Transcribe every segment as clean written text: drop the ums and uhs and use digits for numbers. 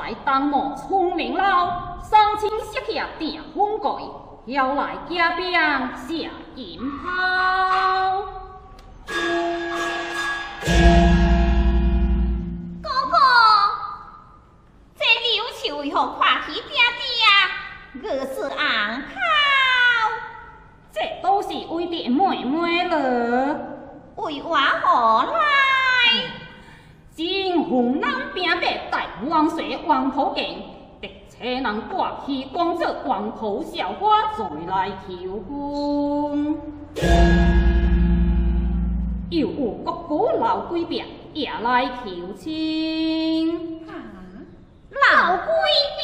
在当某聪明佬，上前设下定风盖，要来加兵下引炮。 哥哥，这柳树为何看起嗲嗲？我是红炮， 这都是为着妹妹了。 为我何来？ 金湖南边北大王水王头剑，敌车人挂起光泽王头小花再来求婚。又有国姑老贵兵也来求亲。 老龟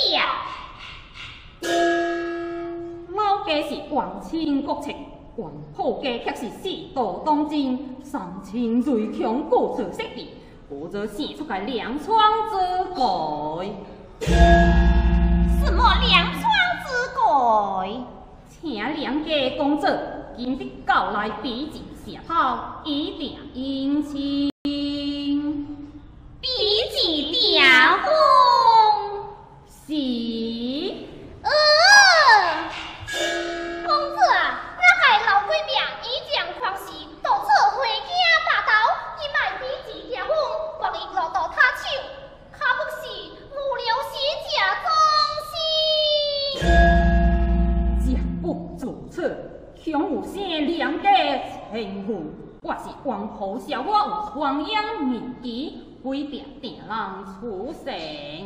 表， 老家是皇亲国戚，王后家却是世道当今，三千瑞强各做色地，或者生出个两窗之盖。 什么两窗之盖？ 请两家公主今日到来比肩下炮，以定姻亲。 比肩订婚。 是。 公子啊，那个老鬼命以将狂时，到此回家大刀，伊卖比肩订婚，光伊落到他手，卡不是无聊死假忠心。 若不如此，恐有生两家情分。我是王后小花有双养面基，规定定人出城。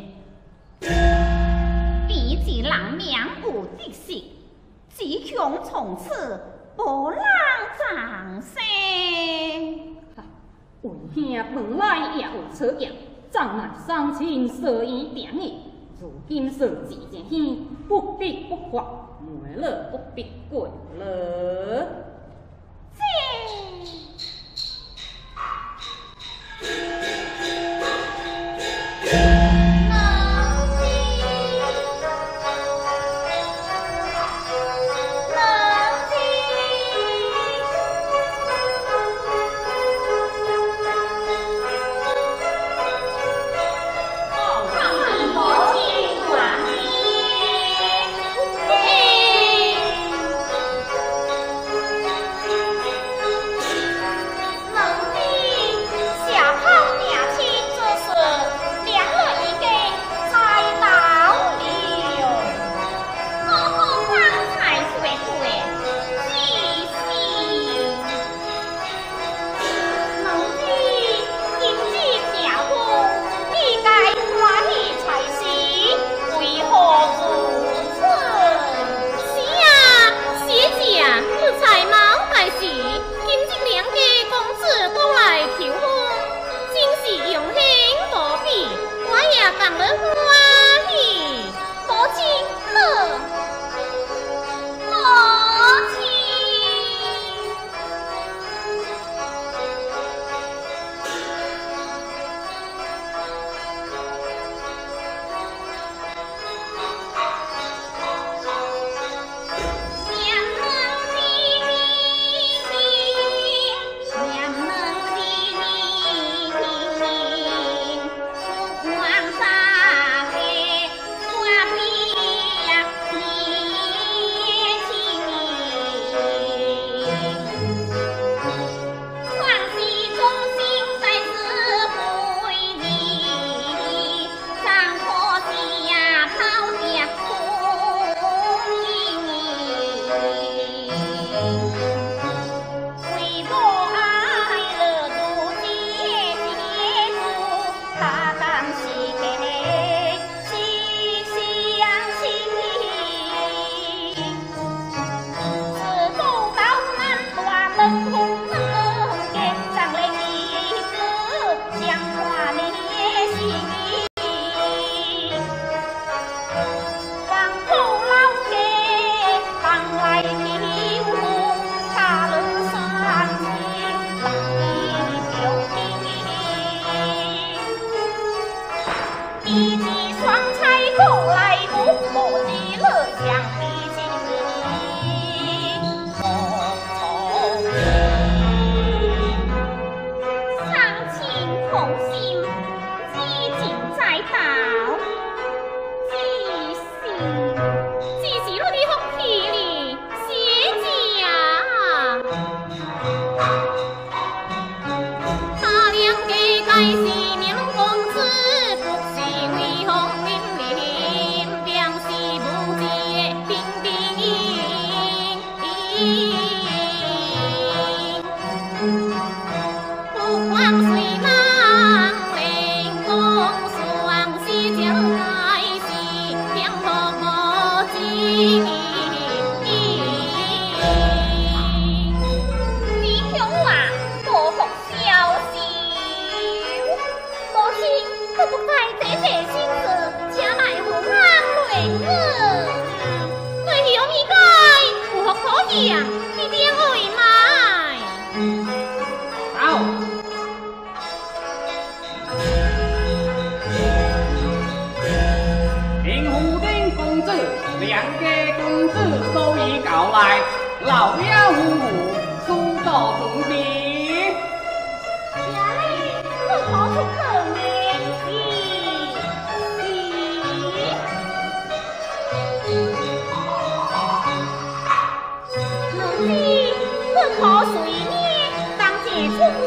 比肩人命有得失，只恐从此无人掌声。 为兄本来也有错言，怎奈伤亲舍伊定义，如今说自前兄，不必不发，没了不必滚了。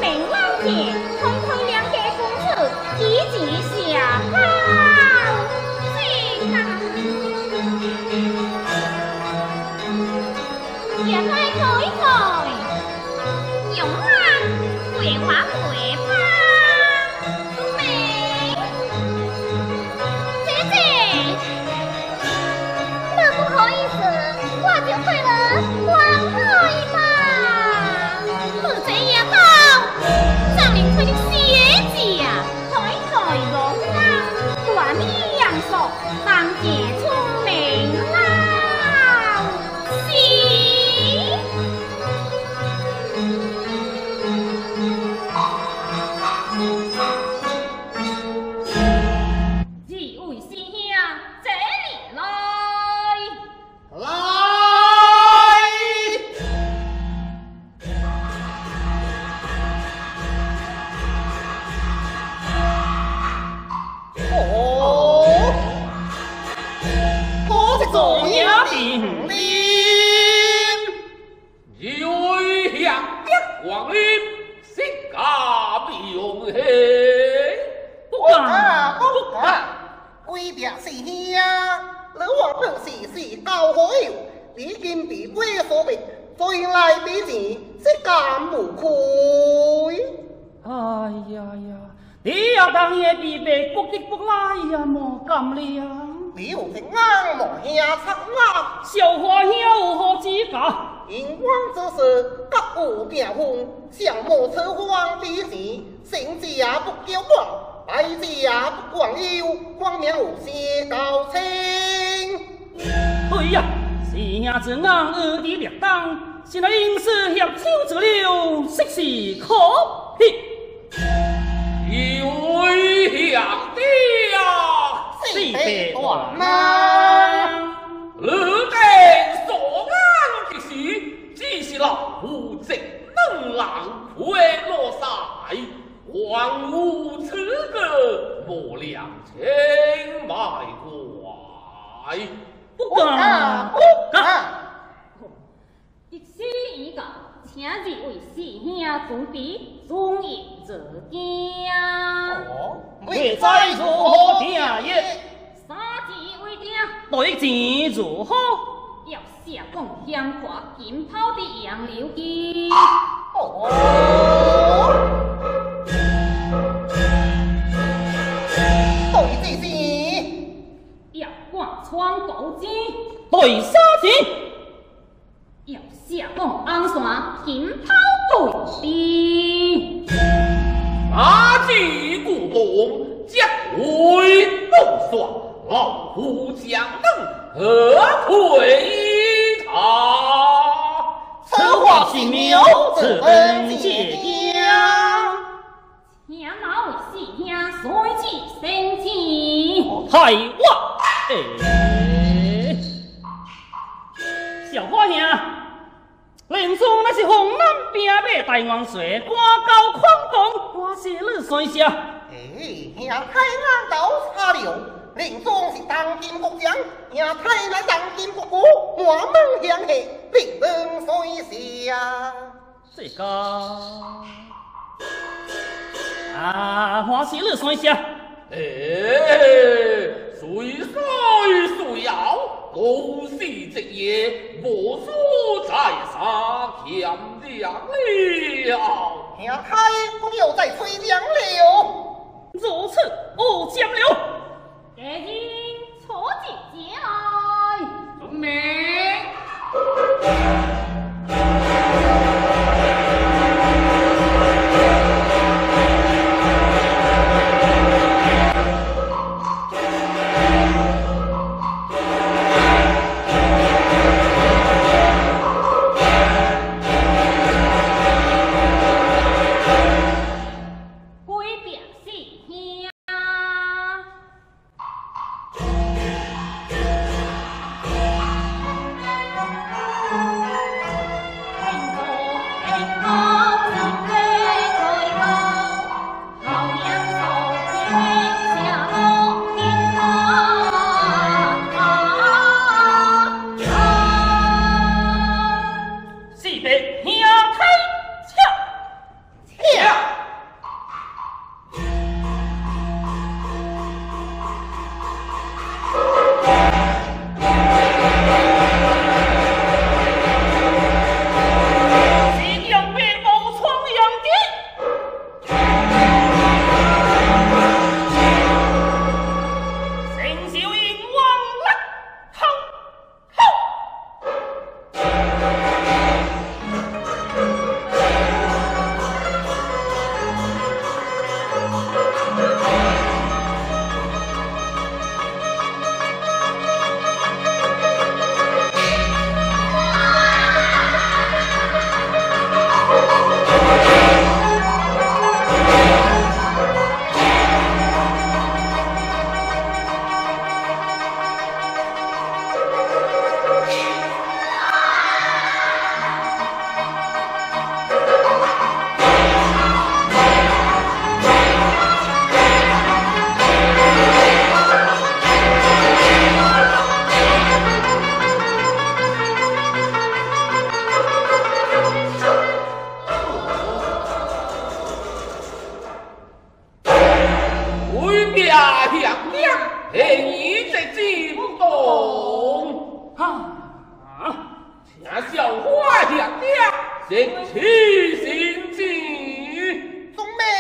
明老爷，同推两家公子，一起下好，这个也来改改，用啊，桂花桂花，美，姐姐，那不好意思，我就退了，光退吧。不这样好，让您推的鞋子呀，推推容光，短米阳寿，当姐聪明啦，是。几位师兄，这里来。 做也平林，一位向一光临，谁敢用嘿？ 不敢，不敢。贵别是兄，老我本是高火友，历经比贵所病，虽来比前，谁敢无愧？ 哎呀呀，你要当夜必备，不得不来呀，莫敢了。 你有平安莫下策啊！ 小花有何之家？ 银光之事，各无变风，相莫测荒比前，成家不骄傲，败家不光耀，光明无些高清。 哎呀，是伢子硬儿的劣当，现在应是下手之流，实是可惜。 一位兄弟呀！ 四百万呐！ 你哋所安的事，只是老夫正能浪亏落塞，还无此个莫两千买怪。 不敢， 不敢。 一时已到，请二位师兄准备中夜这家。 未知如何定也？ 三字为定， 对钱如何？ 要下贡香花金抛的杨柳枝。 对这些， 要挂窗狗子， 对啥钱？ 要下贡红线金抛对的。 杀鸡故动，将会弄算，老夫将能何退他？ 此话是谬，此等解家。 请哪位师兄随即升级？ 害我！小花兄，连中那是红南边马大王水，官高宽动，我是你算下。 兄太难到差了，令宗是当今国将，兄太乃当今国父，满门响下，令人随下。 这个我是你算下。 谁衰谁摇，都是这夜无所在杀欠粮了。 兄太不要再吹凉了。 如此，我将了。 家人坐进前来。 准备。 你这记不懂请小花娘娘先去行记。 宗美。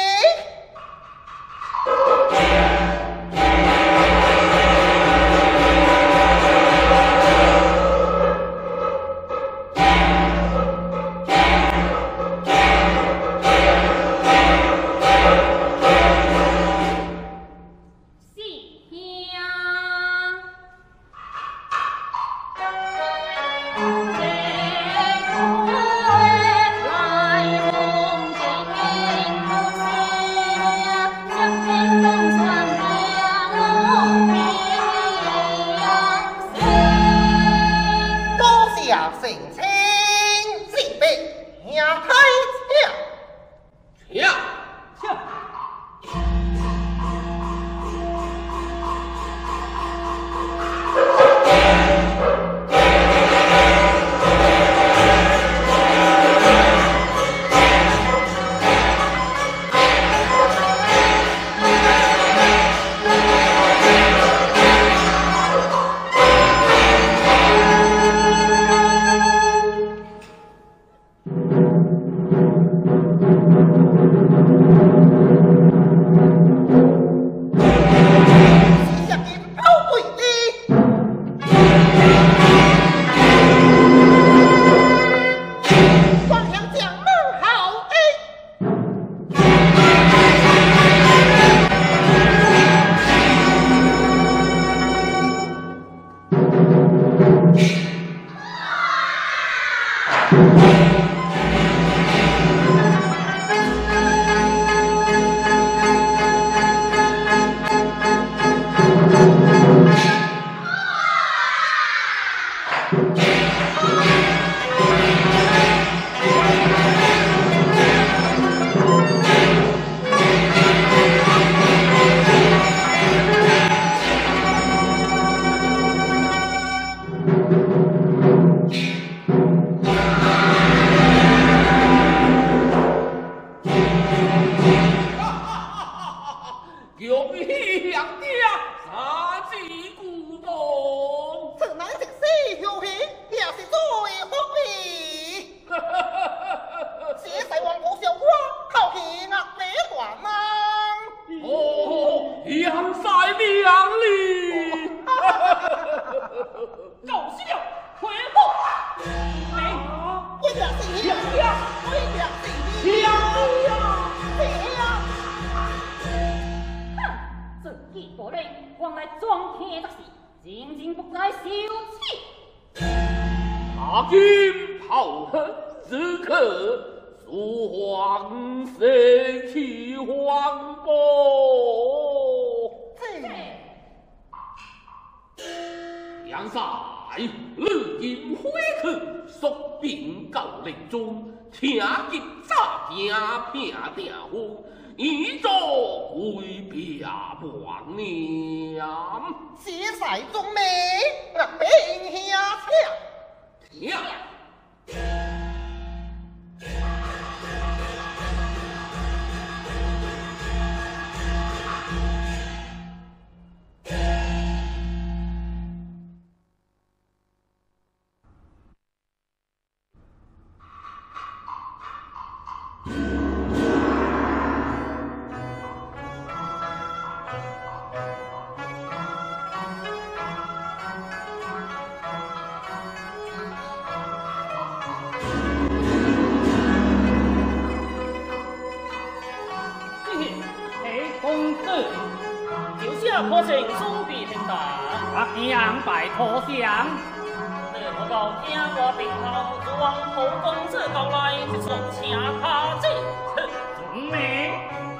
可成兄弟平等，仰拜投降。我告听我病后，主王后公子到来，一声请他进城准美。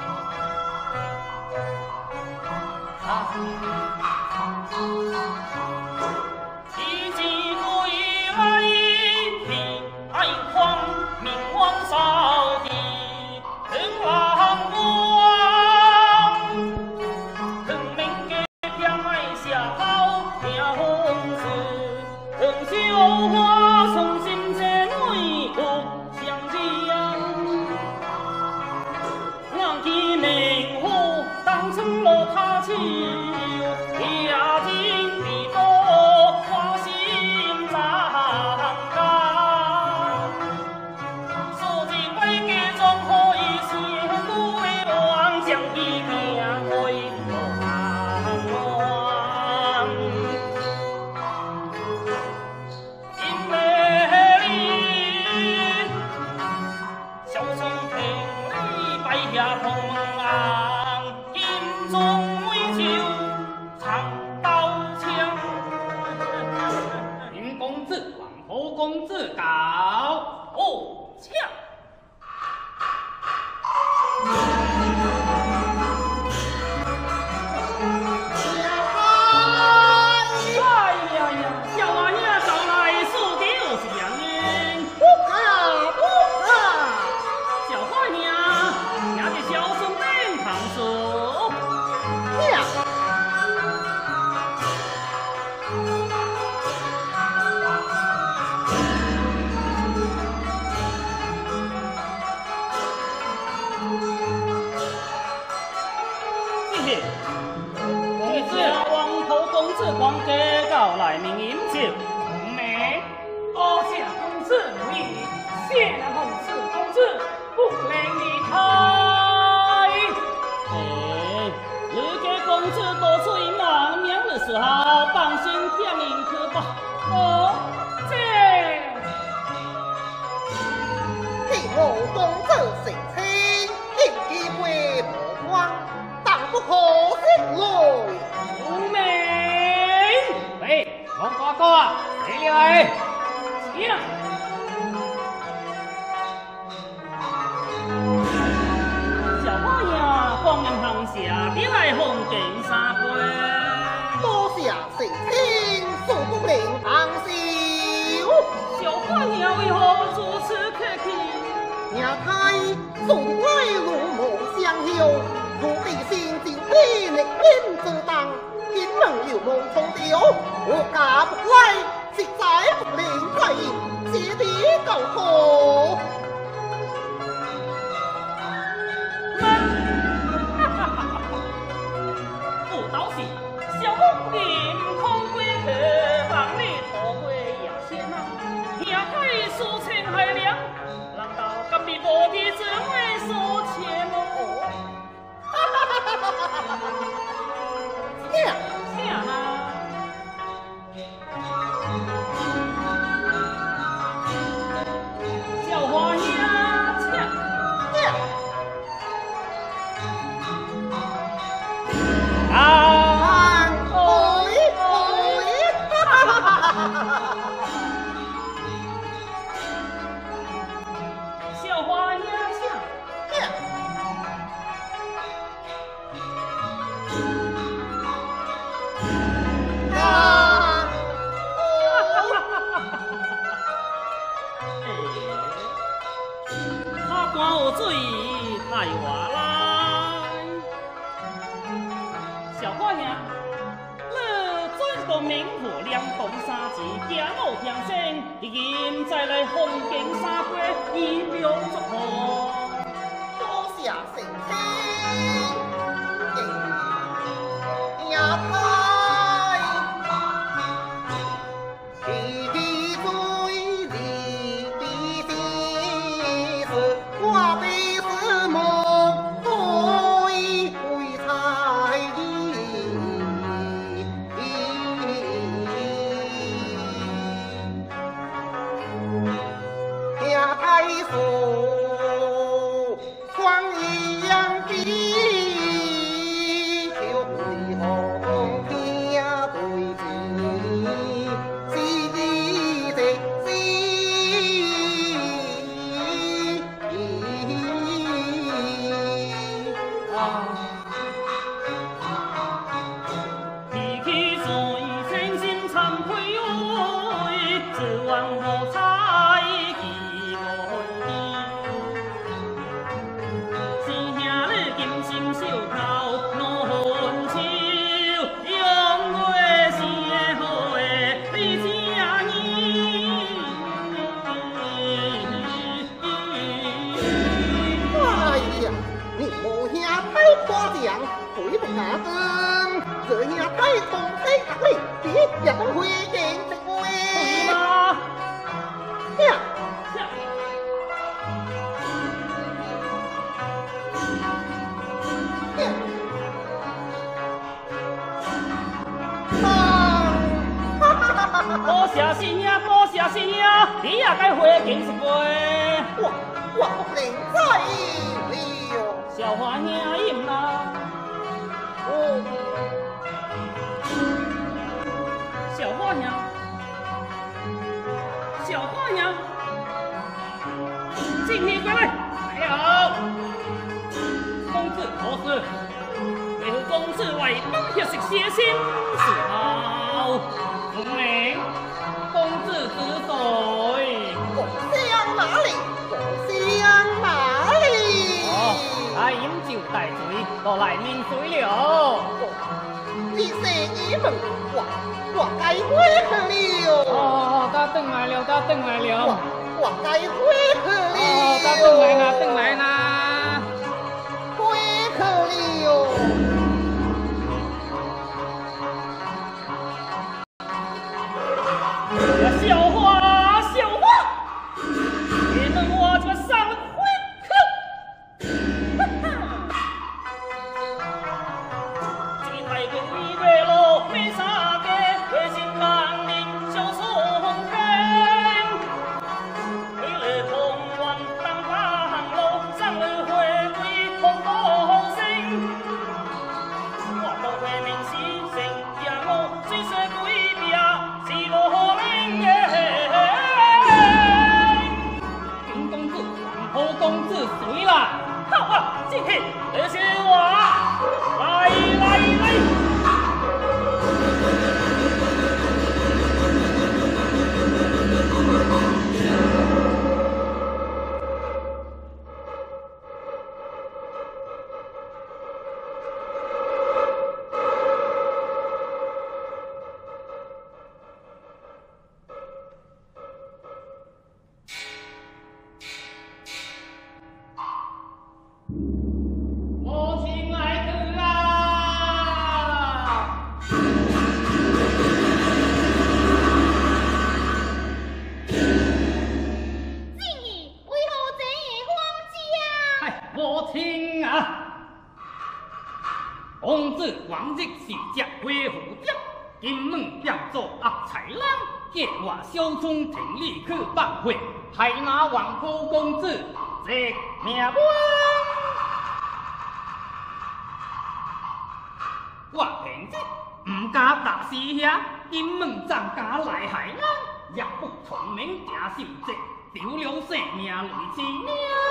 一骑归来，平安匡，明王少帝，人王国。 他起也同昂，金钟美酒长刀枪。 林公子， 王侯公子告。哦，驾。王家告来明饮酒，红梅， 多谢公子无礼，谢了公子，公子不能离开。 哎，你家公子多出一忙，明日时候放心听您去吧。 哦，这替我公子成亲，应机会无光，但不可失来。 红梅。 王哥哥，你来， 呀！ 小花呀，光阴行下，你来红景三归。 多谢成亲，恕不能行笑。 小花娘为何如此客气？ 娘太送来如母相休，土地心境比力应自当。金门有梦重雕，我嫁不来，实在不能再应，谢地高歌。 不倒是小公林空归去，望你托归也先啊！兄太书情海量，难道隔壁无地只为所切么？听啊！小花呀，听！啊！小花呀，听！他管我水太话来，小花娘，你做一个名户两公三字，家老听声，今再来红景三归，以表祝贺。 多谢成亲，也太。也都会见识过。 会吗？ 呀， 多谢新呀，多谢新呀，你也该会见识过。 我不能再了。 小花兄饮啦。 哦， 小花兄，小花兄，进你过来。哎呀，公子何事？为何公子为本血食血心是好？公明，公子之谁？ 我向哪里？我向哪里？ 来饮酒待醉，都来面水了。 你是一门，我该回去了。 哦，他等来了，他等来了。 我该回去了。 哦，他等来啦，等来啦。 回去了。 小花，小花，别等我这个上回去。这太个为月路没啥个，为心抗令小松天。为了同湾当大行路，上了回归同道心。我当回明西城，让我虽说归别，是无令耶。金公子，皇后公子谁啦？好啊，今天这是我，来来来。母亲来去啦！ 静怡为何这样慌张？ 哎，母亲啊！公子往日是只为虎将，今门变做压豺狼，借我小村庭里去放血，害那王府公子这命亡。我平日唔敢踏死遐，今门怎敢来害人？也不聪明定受责，丢了性命累死命。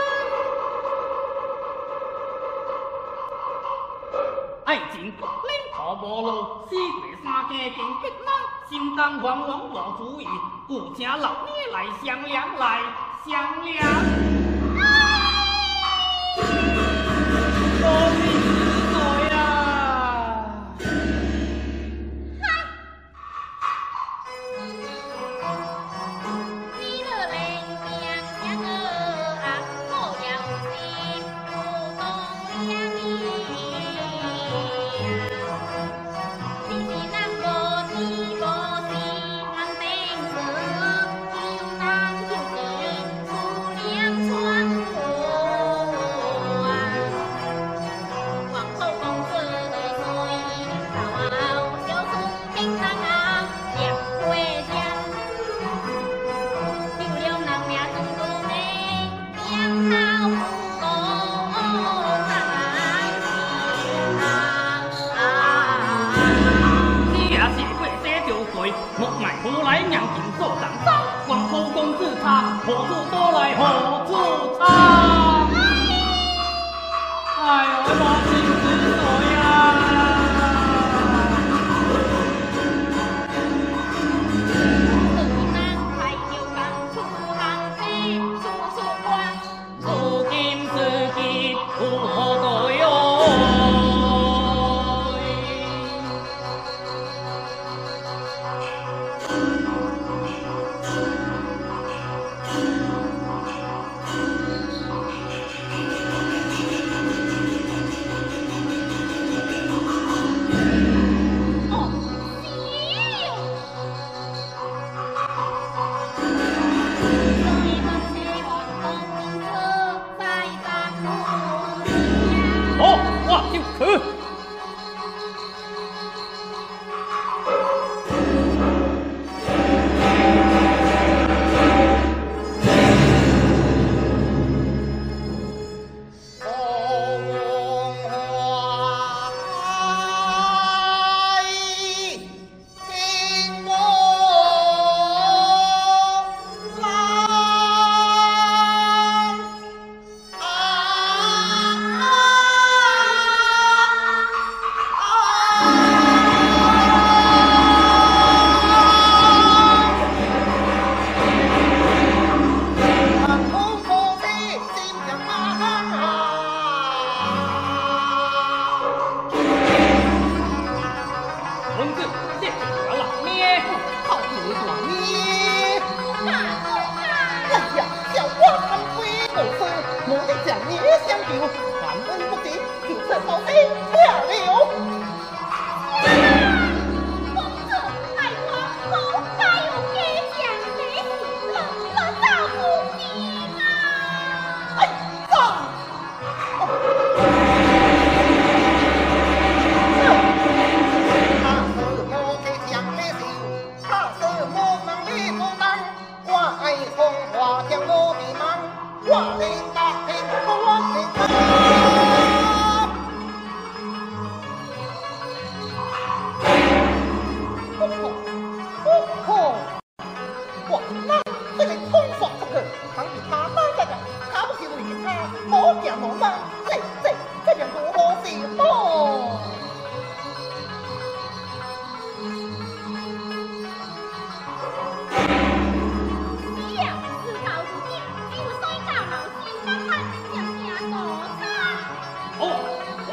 爱情不灵头无路，四月三更见吉人，心肝惶惶无主意，有请老爷来商量来商量。我命之罪啊！ 你的脸面像个啊，我也有心不懂两意。你是人无知无识，人定死，有人就给出两串火。皇后公子谁到小村听人啊，两回家。丢了人命中国内，两头不公你也是过这条罪，莫卖胡来让情所当走。皇后公子他何处躲来何处藏？哎呦，我情之罪呀！如今之计如何对哦？哦，我就去。 哦。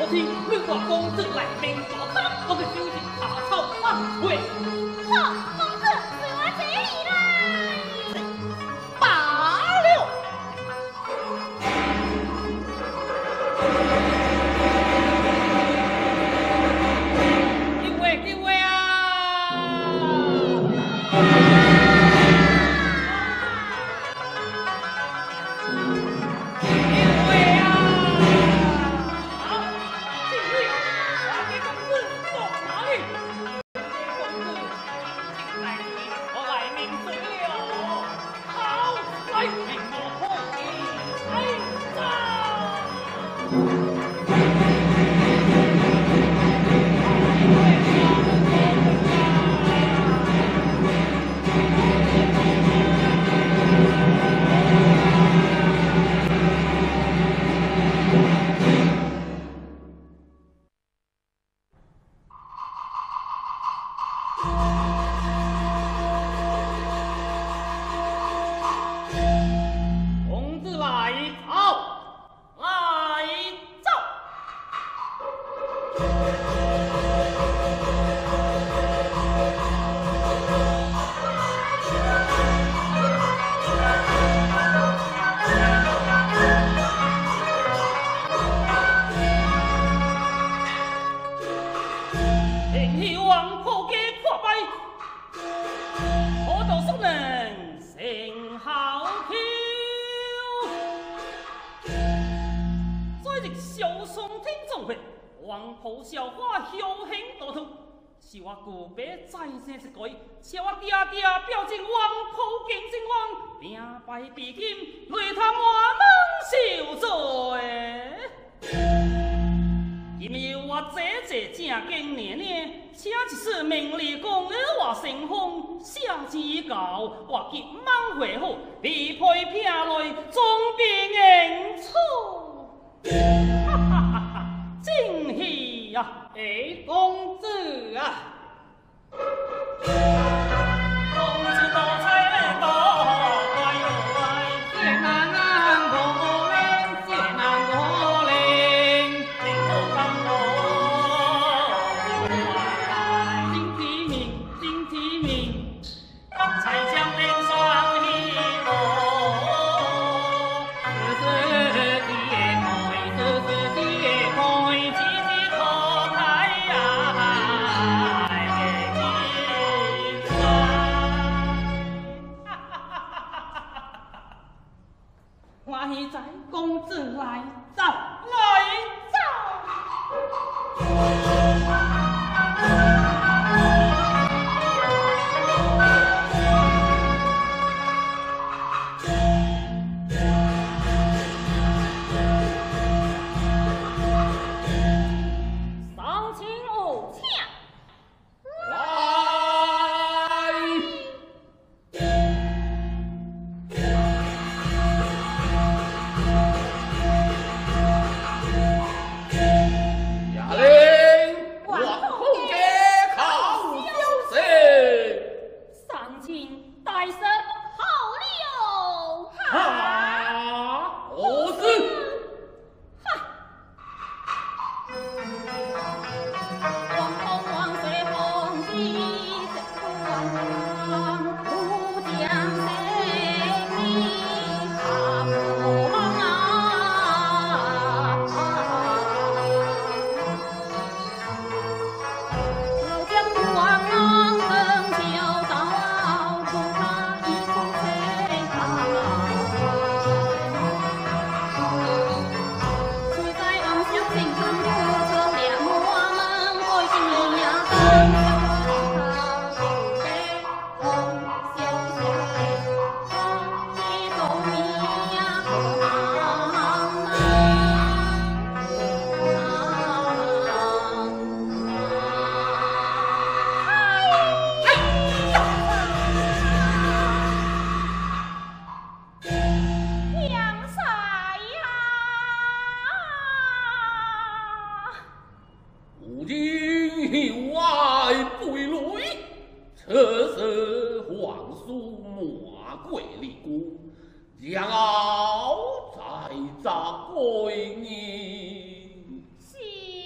小天，你话公子来明早看，我嘅小天下草啊喂。 好，公子随我这里来。 罢了。 因为啊！好笑话修行道途，是我古别再生一改，是我爹爹表尽王普敬正王，名败比金，累他满门受罪。因有我这正经年年，且一次名利公而我成风，下之教我急忙回好，离配撇来总比应错。哈哈哈哈！正喜呀！哎，公子啊，公子多才多怪哟怪，谢难安可怜，谢难可怜，令我当我来，金提名，金提名，才将脸双喜过。我现在公子来走，来走。 上清舞请将傲再责归你。 是。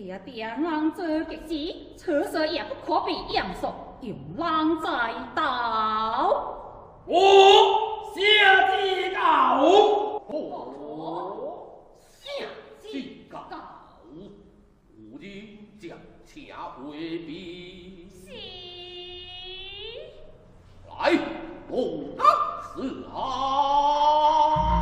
爹爹人做吉事，此事也不可比杨素，有人在道。 我下旨告。 下旨告，吾今将恰回避。 是。 来，我当伺候。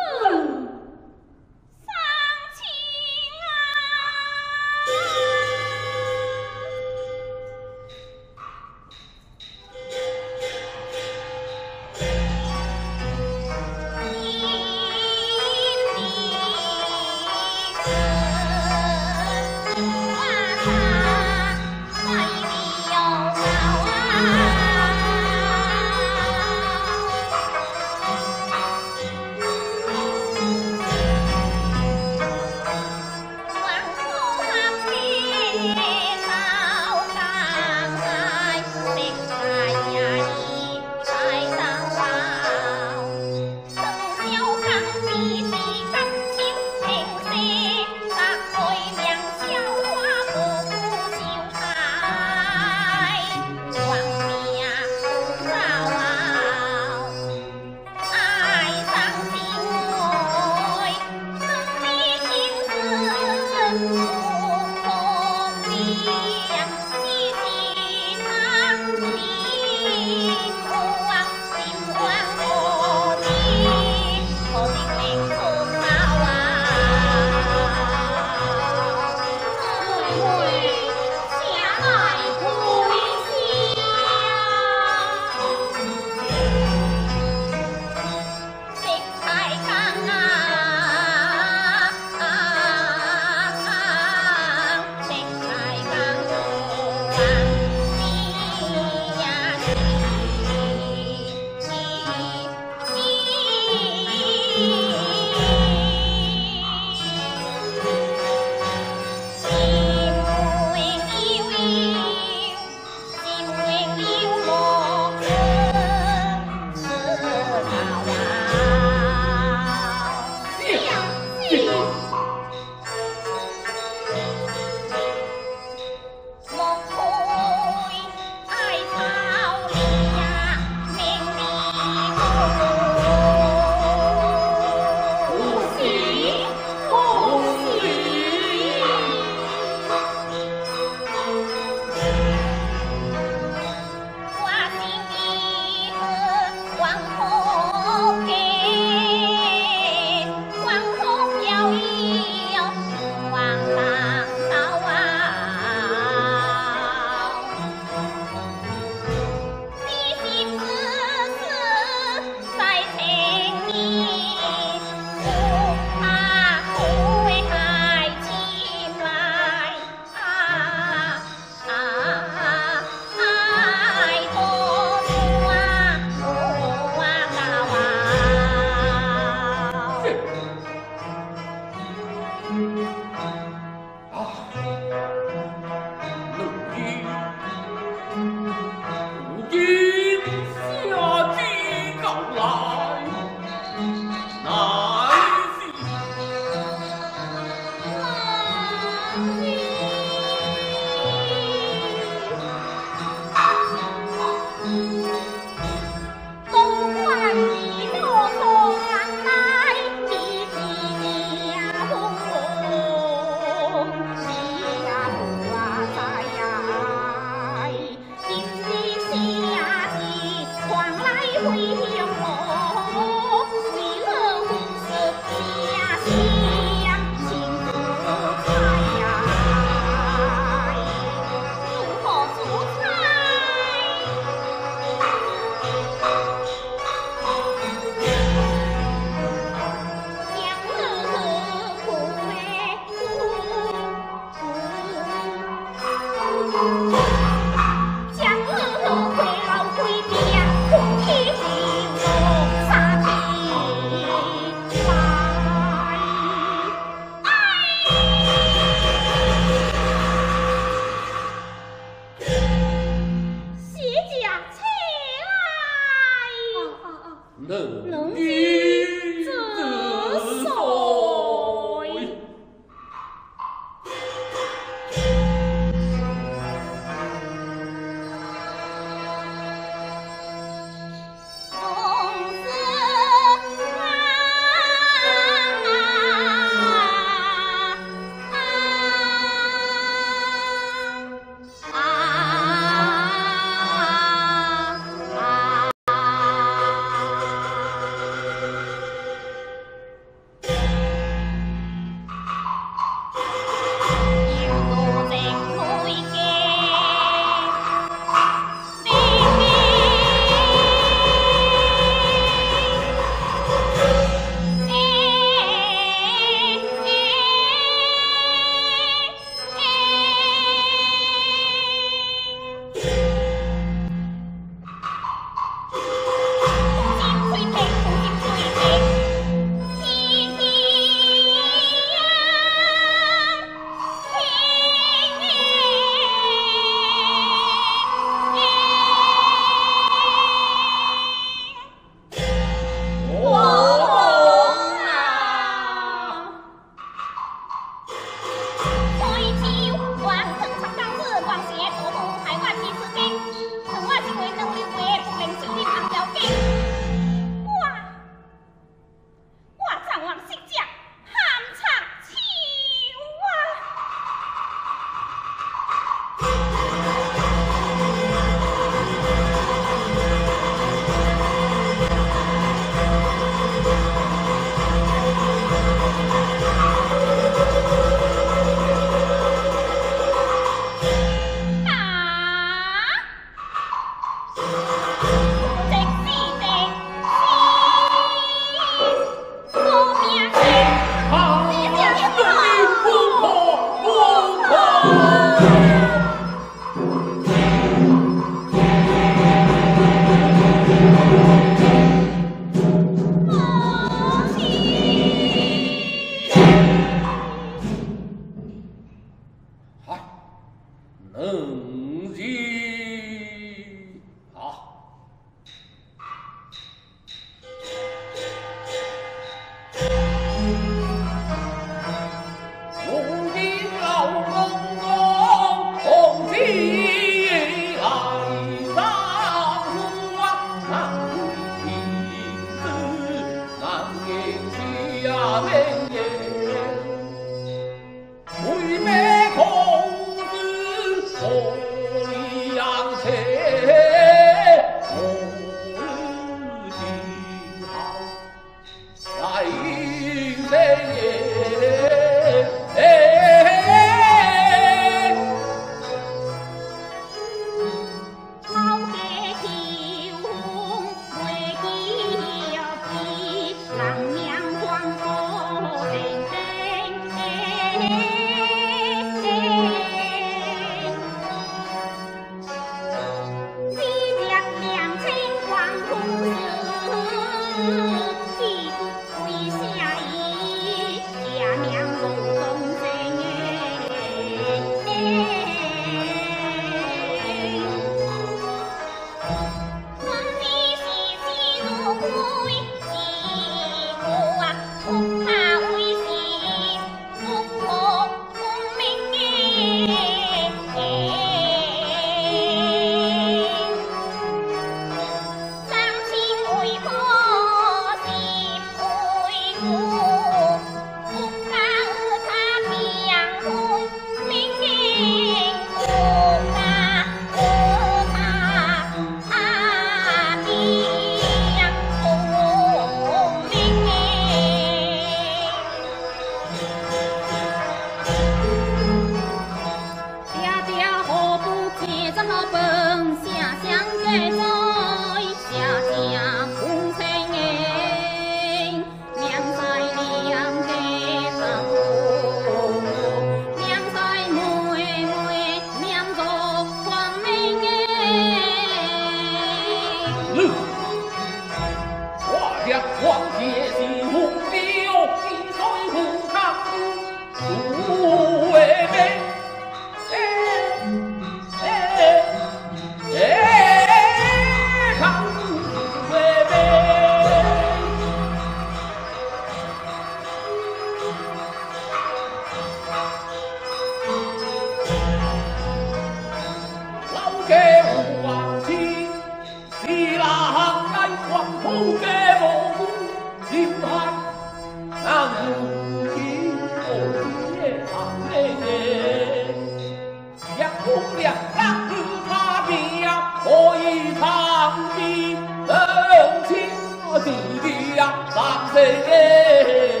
给王亲，是郎来黄土给我心寒，难不听我也难嘞。两姑娘两日他比呀，可以长比柔情弟弟呀，上谁？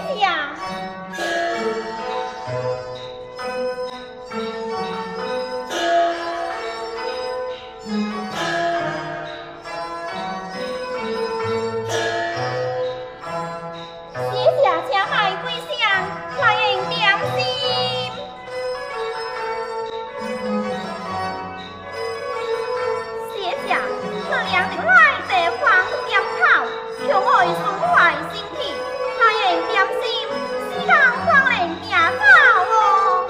下。谢下请来跪下，来应点心。谢下，这两年来地方检讨，向我抒怀心气，来应点心，是人方能行走哦。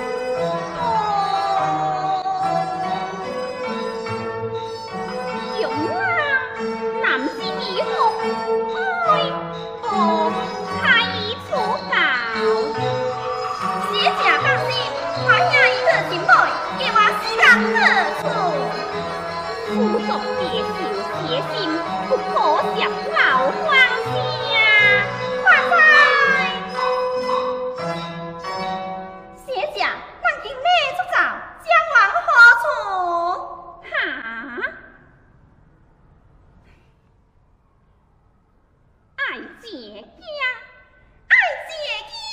用啦，男性以后，哎，哦，开出教。 谢下放心，我下一个前辈，给我时间好处。 故作别受邪心，不可食老黄声。 快快！谢下，咱今日出走，将往何处？ 哈？爱姐家。 爱姐家。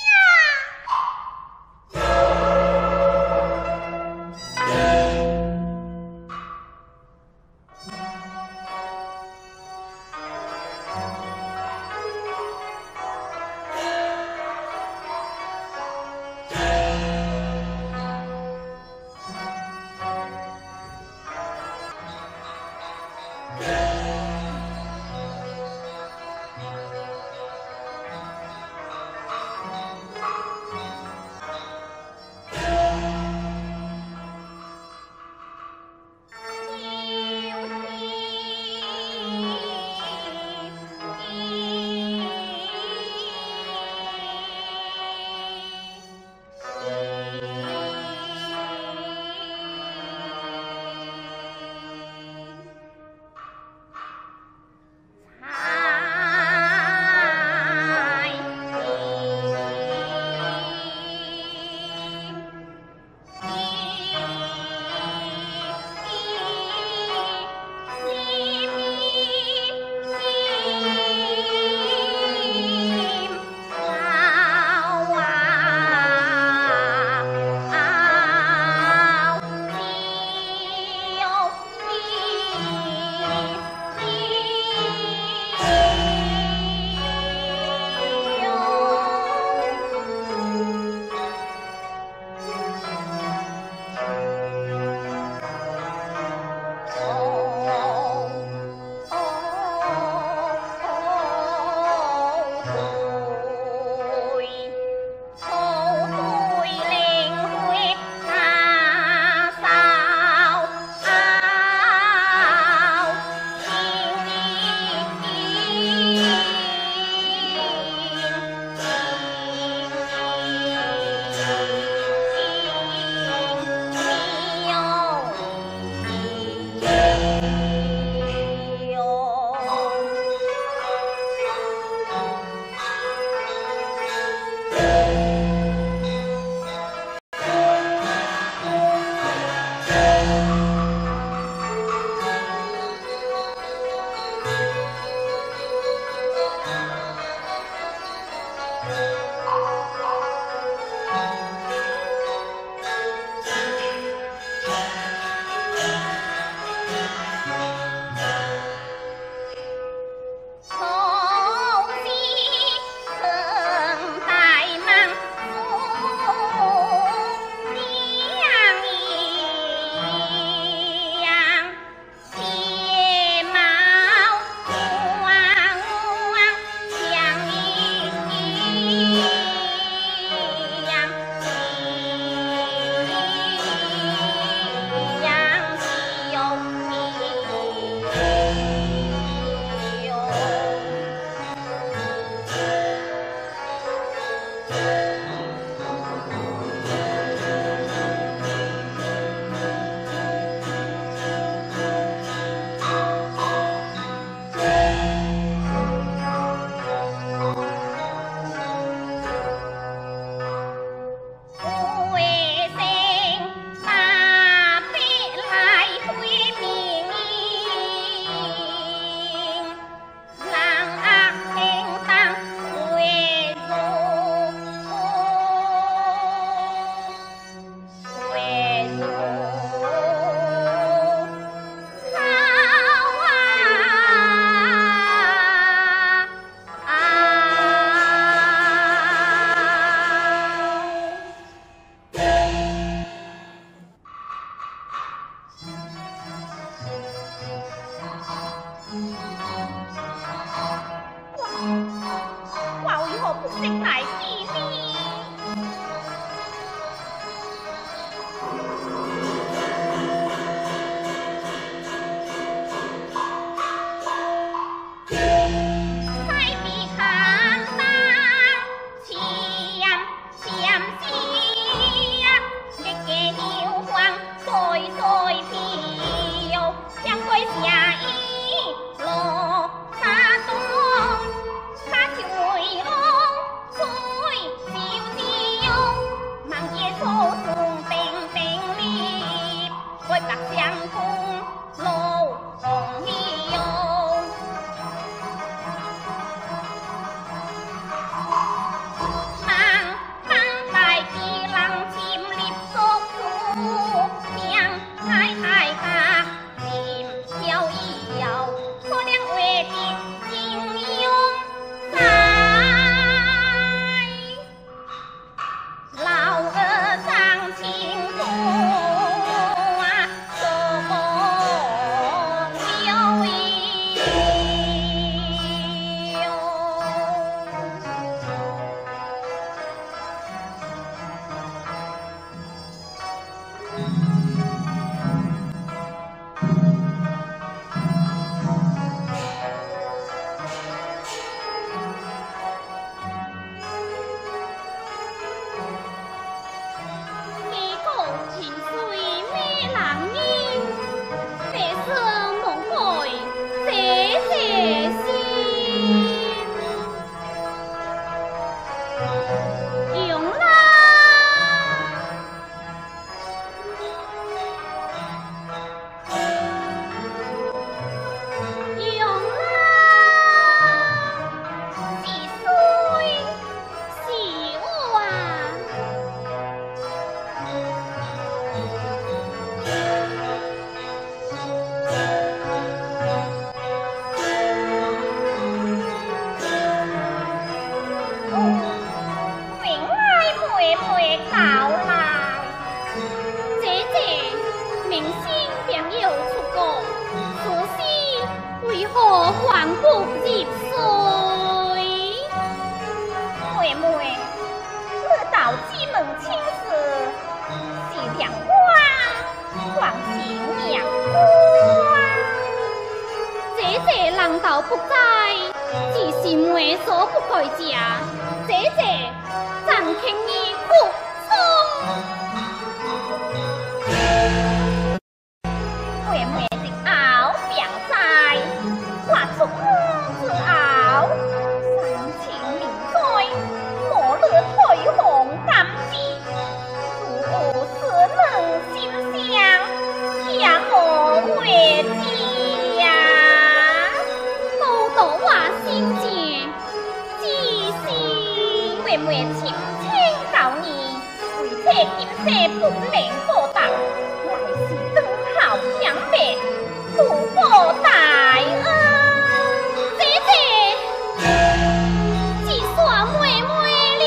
道不在，只是梅所不该食，姐姐暂听你服从。妹妹的后病在，画出母之后，三情明在，莫论退红甘地，如无此能心相，也无为之呀。都到我心间，只是妹妹轻轻告你，为这今世不能报答，来世等候强别，不报大恩。姐姐，只算妹妹了。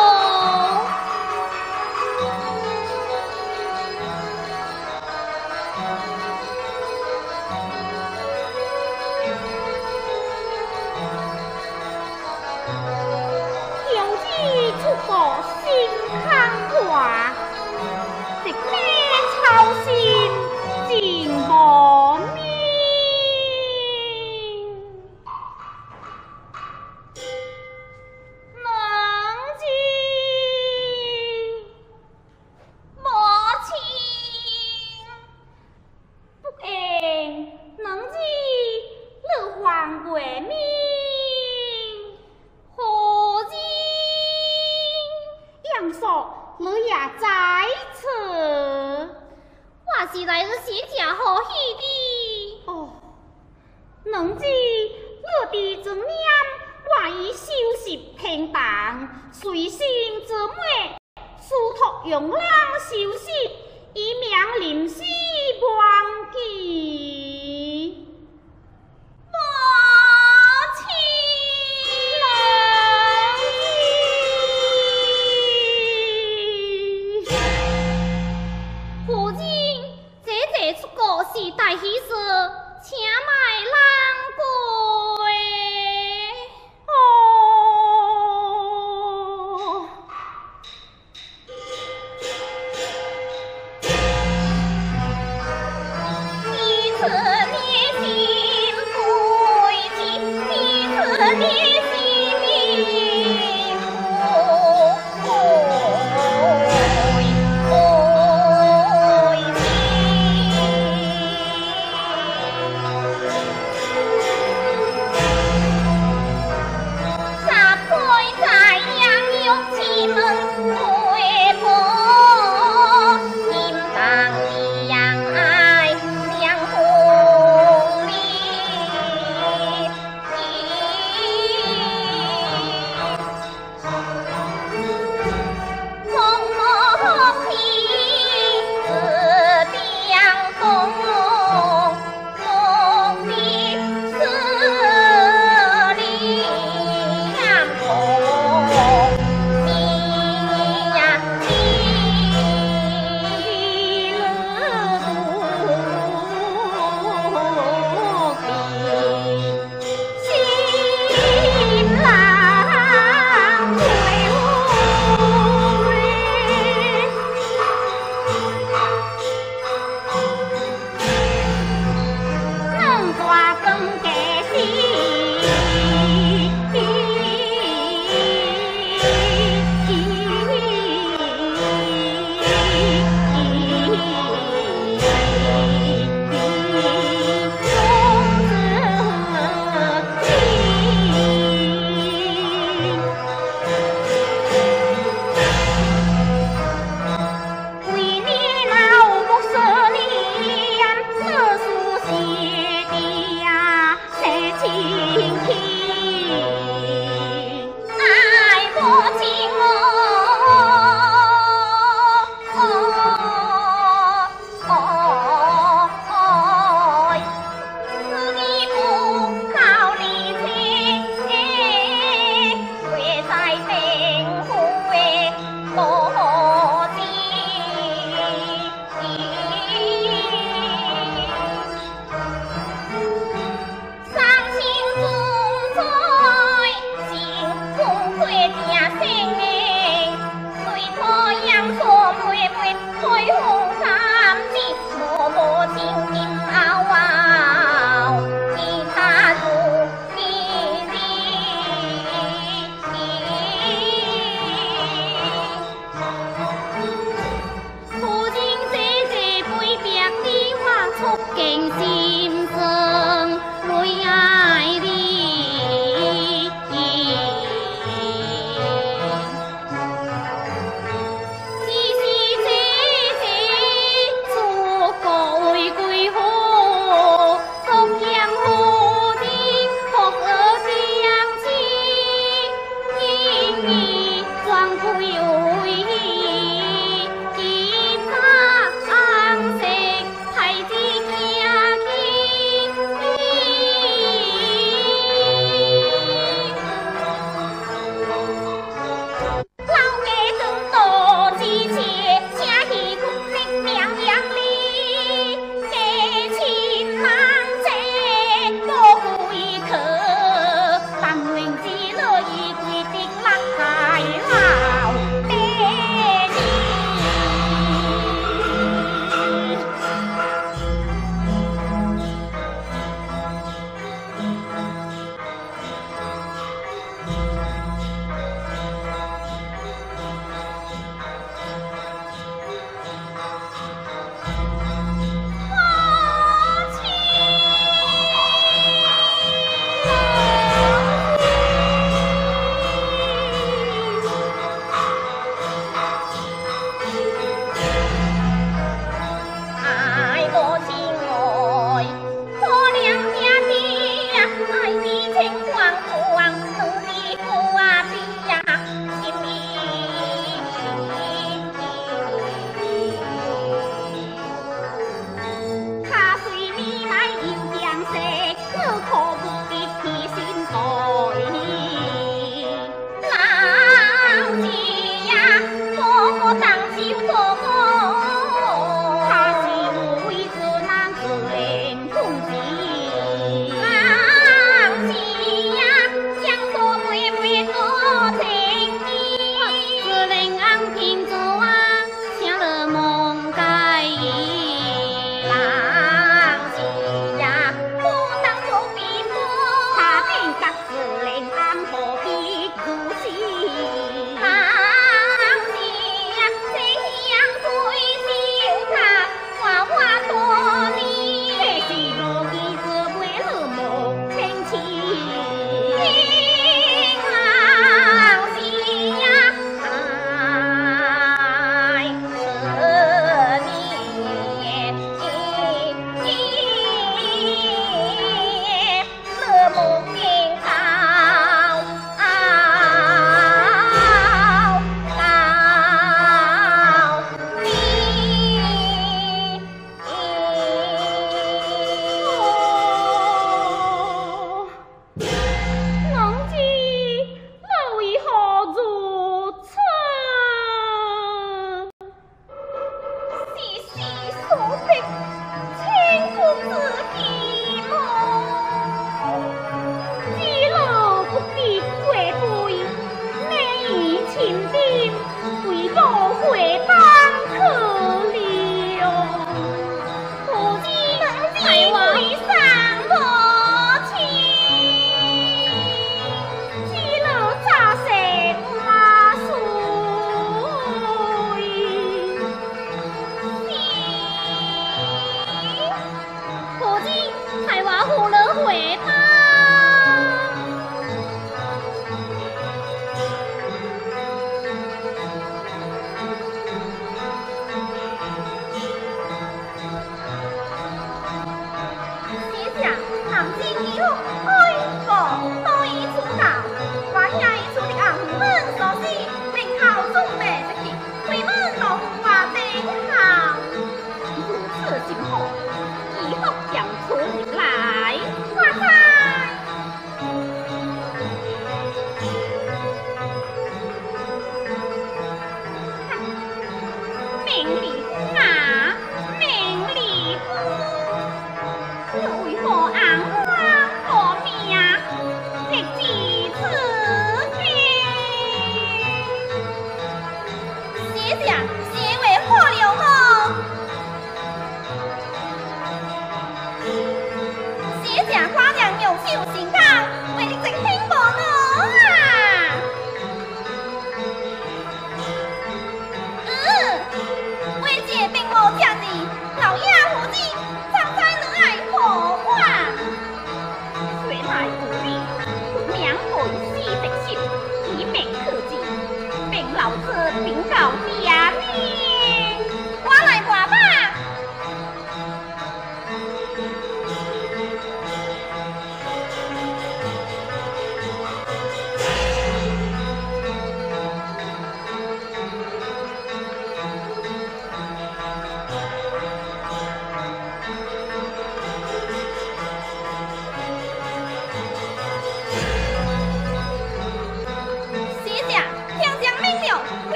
有意出个心坎话，直面操心尽无眠。能知母亲，不应能知日还月明。何人杨叔，你也在此？我是来日时正欢喜的。哦，能知我的尊念，我已收拾平淡，随心之美，殊托用人收拾，以免临死忘记。母亲。夫人，姐姐出国是大喜事，请卖人过。哦，以此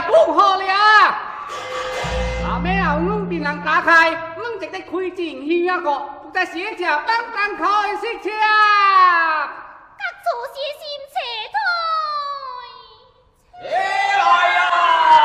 不好了！阿妹后弄便能打开，弄直的开进去一个，不在写着当当开始车。 各做些心切起来呀！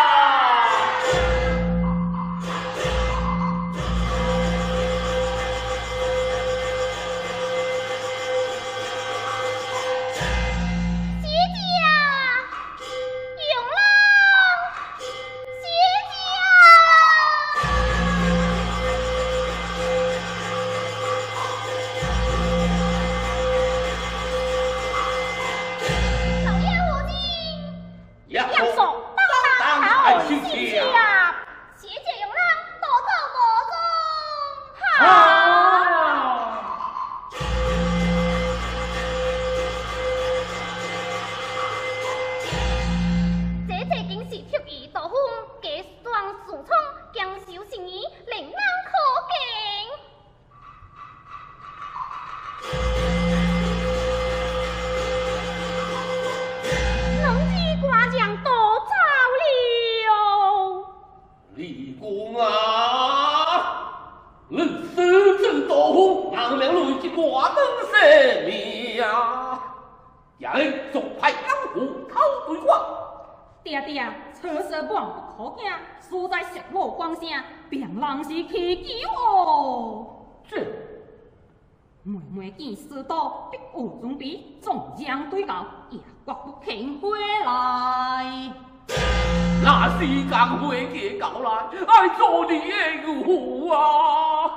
见师道必有准备，纵将对告，也绝不肯回来。 那时间会给到来，爱做你的牛啊！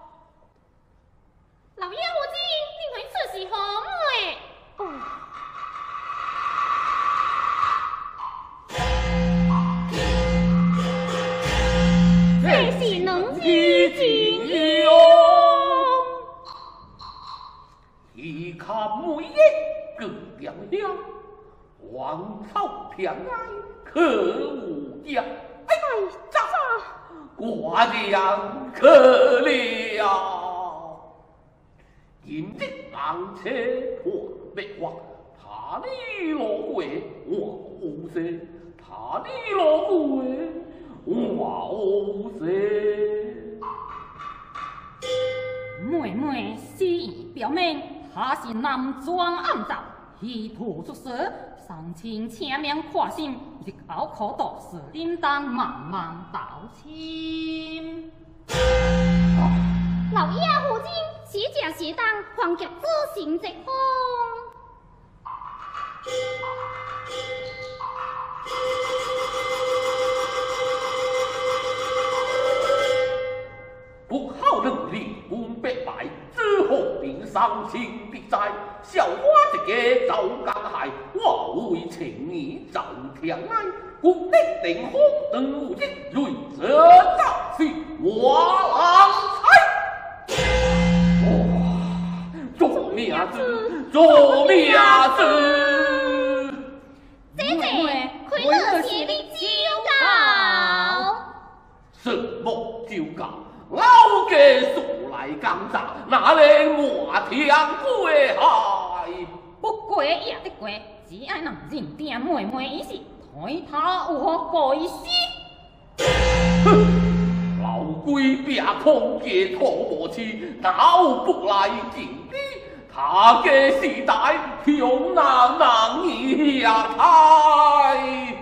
老爷夫人，你会出是何物？这是能之情哟。 一看每一个亮亮，黄草偏爱可无呀？哎咋？寡娘可了，今日忙车破灭亡，他你落鬼我无声，他你落鬼我无声。 妹妹示意表明，他是男装暗罩，意图出色，上前请命跨心，日后可到是铃铛慢慢道歉。 老爷夫人，此正是当皇极之行之风。 不好能力不必败，只可定伤心必在。小花一个走江海，我为情义走天涯。故必定风灯一蕊，这早是我郎才。做咩子？做咩子？ 姐姐，快乐些的酒告。 什么酒告？老家素来刚杂，哪能骂天过海？ 不过也得过，只爱能认定妹妹一事，对他有何改思？ 哼，老鬼别空嘅拖磨器，哪有不来见的？他嘅时代向难难一下开。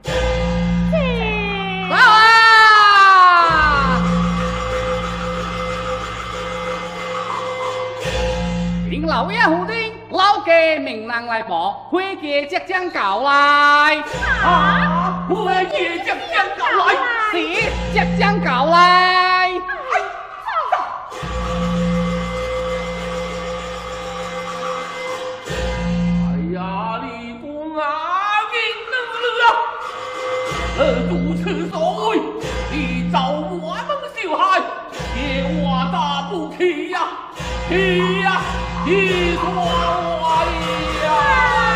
老爷夫人，老家命人来报，会计即将到来。 会计即将到来， 是即将到来。 哎呀，你公啊，你如此所谓，你找我们小孩，给我打不起呀，起呀！一双呀！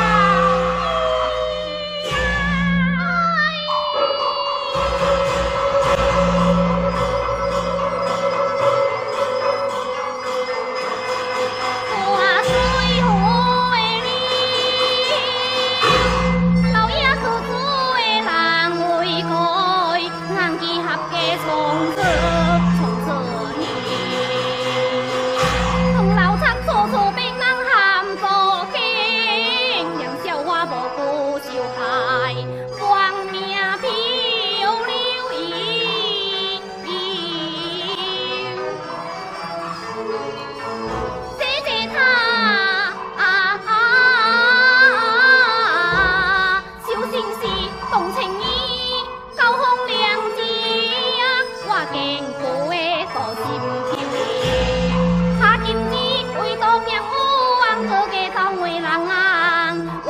老爷叔叔的人为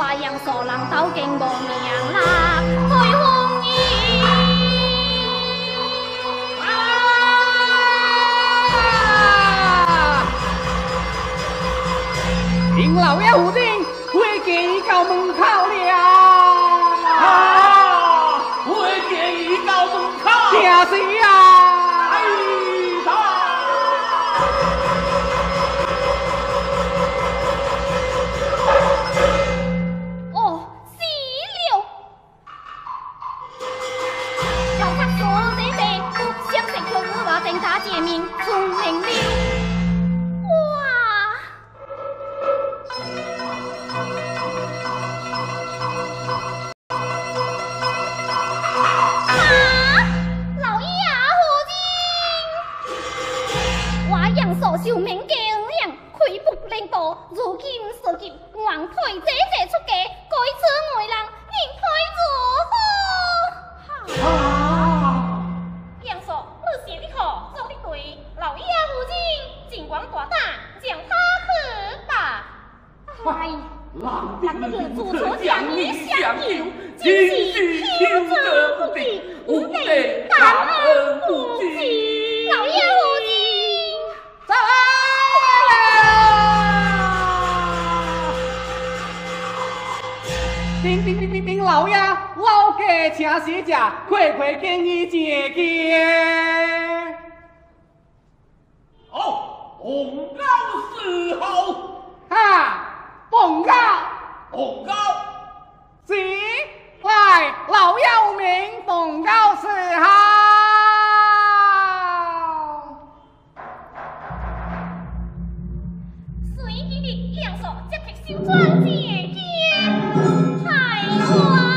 华阳所人斗经无名啦，开封营。 林老爷府定会见到门口了。 会见到门口。 正是啊。 大解明聪明了，哇！老爷夫人，我杨所受命嘅恩开不领导，如今所及王推姐姐出家，改此外人，应该如何？杨所，你写的好，做的对，老爷夫人尽管大胆，将他可吧。哎，咱这个主错将你相救，真是天责不尽，无得感恩不尽。老爷夫人， 在。丁老爷，老家请使者，快快建议姐姐。 好，奉告事后。 奉告。 奉告。 是，来，老妖名奉告事后。 随即的两手接替小转姐姐，太华。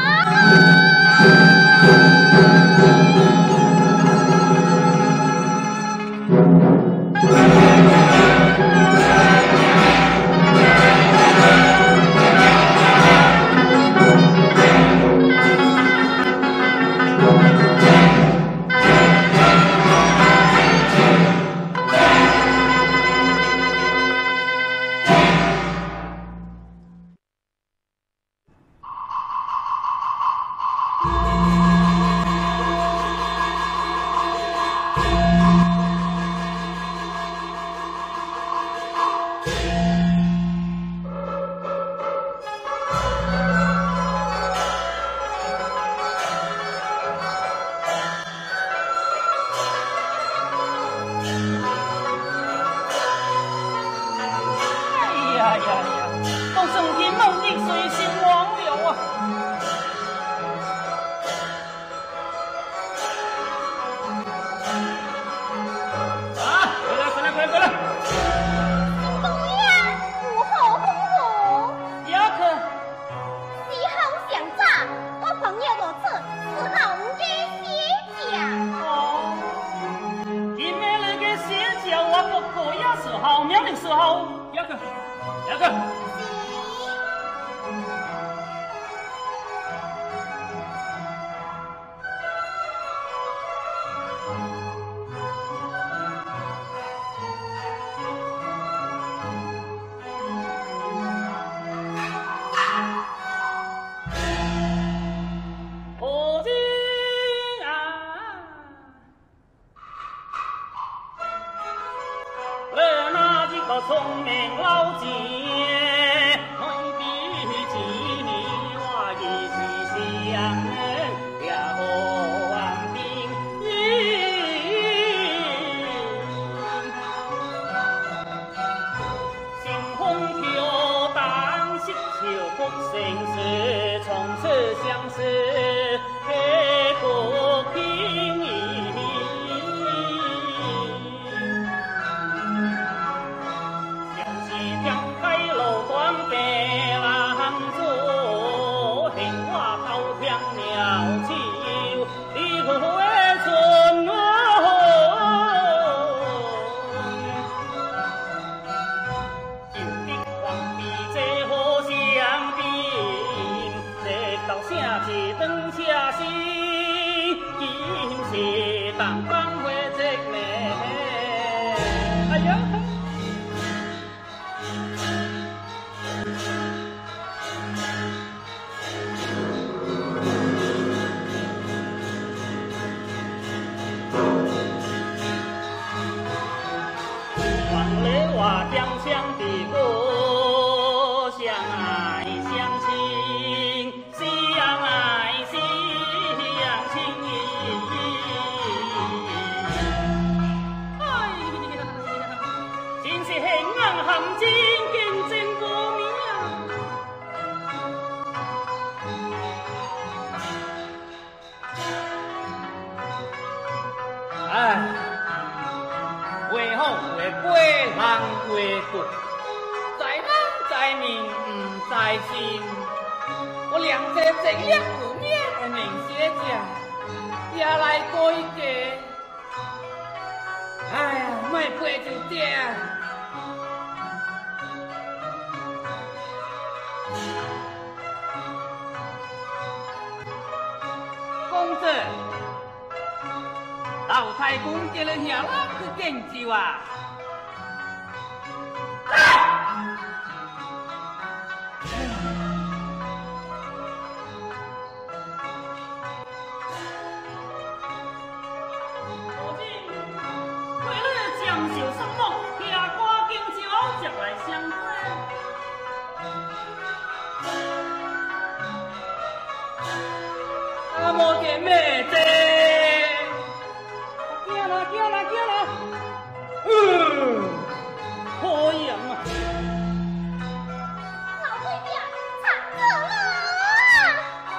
聪明老姐，爱比钱，我亦是相恩也好安定。新风飘荡，石桥不成事，从此相识，刻骨铭心。 两者正一负面的明写讲，也来改革。哎呀，卖背就对。公子，老太公叫你下哪去敬酒啊？莫给妹子，叫了，可以啊嘛。 老贵娘惨死了！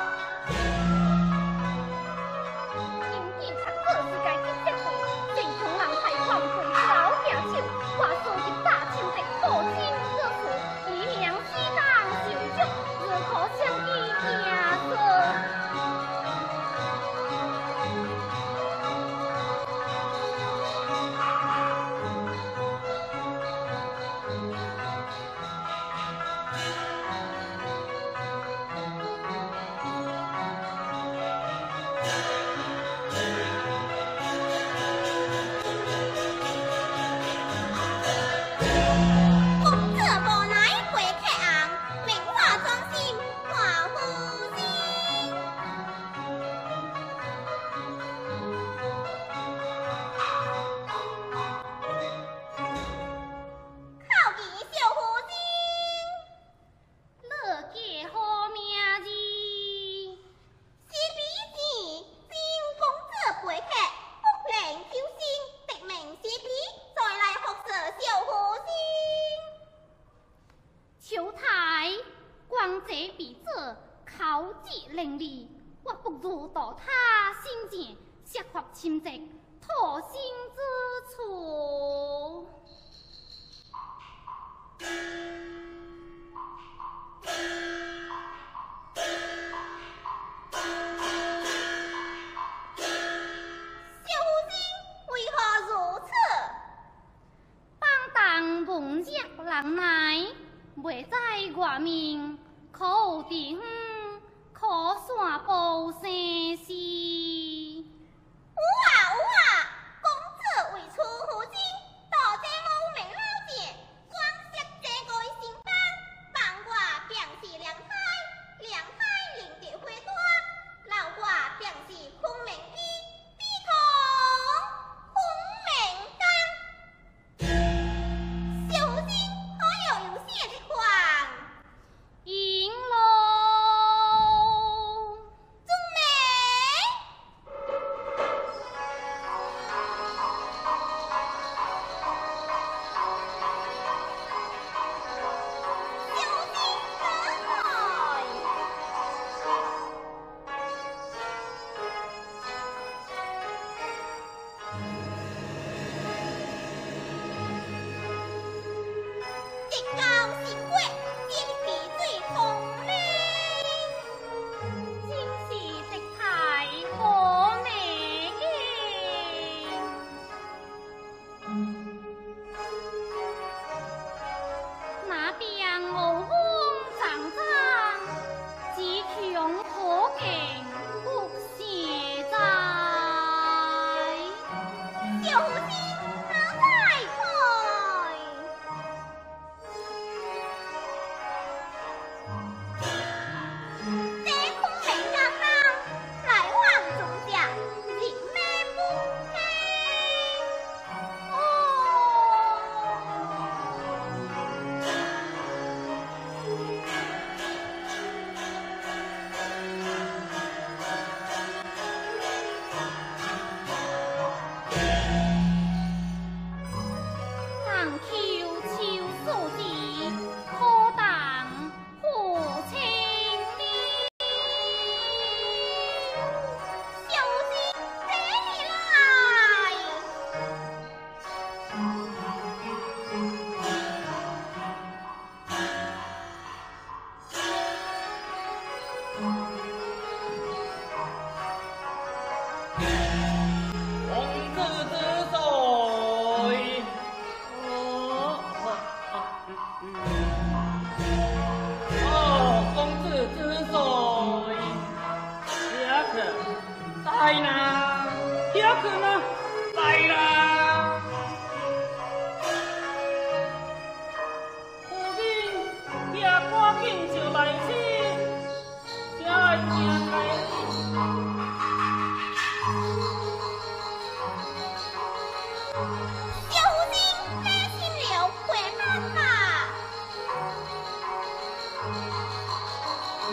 今天惨死是该今结婚，正常人太狂配老家手，话说入大清的父亲之处，以命西当受辱，如可相依行色。伶俐，我不如到他心前，设法亲直托心之处。小夫人为何如此？帮当文弱人来，未在外面，可有地方？可算报生事。有啊，公子为出夫人，大姐我明了见，光识这个心肝，帮我表示了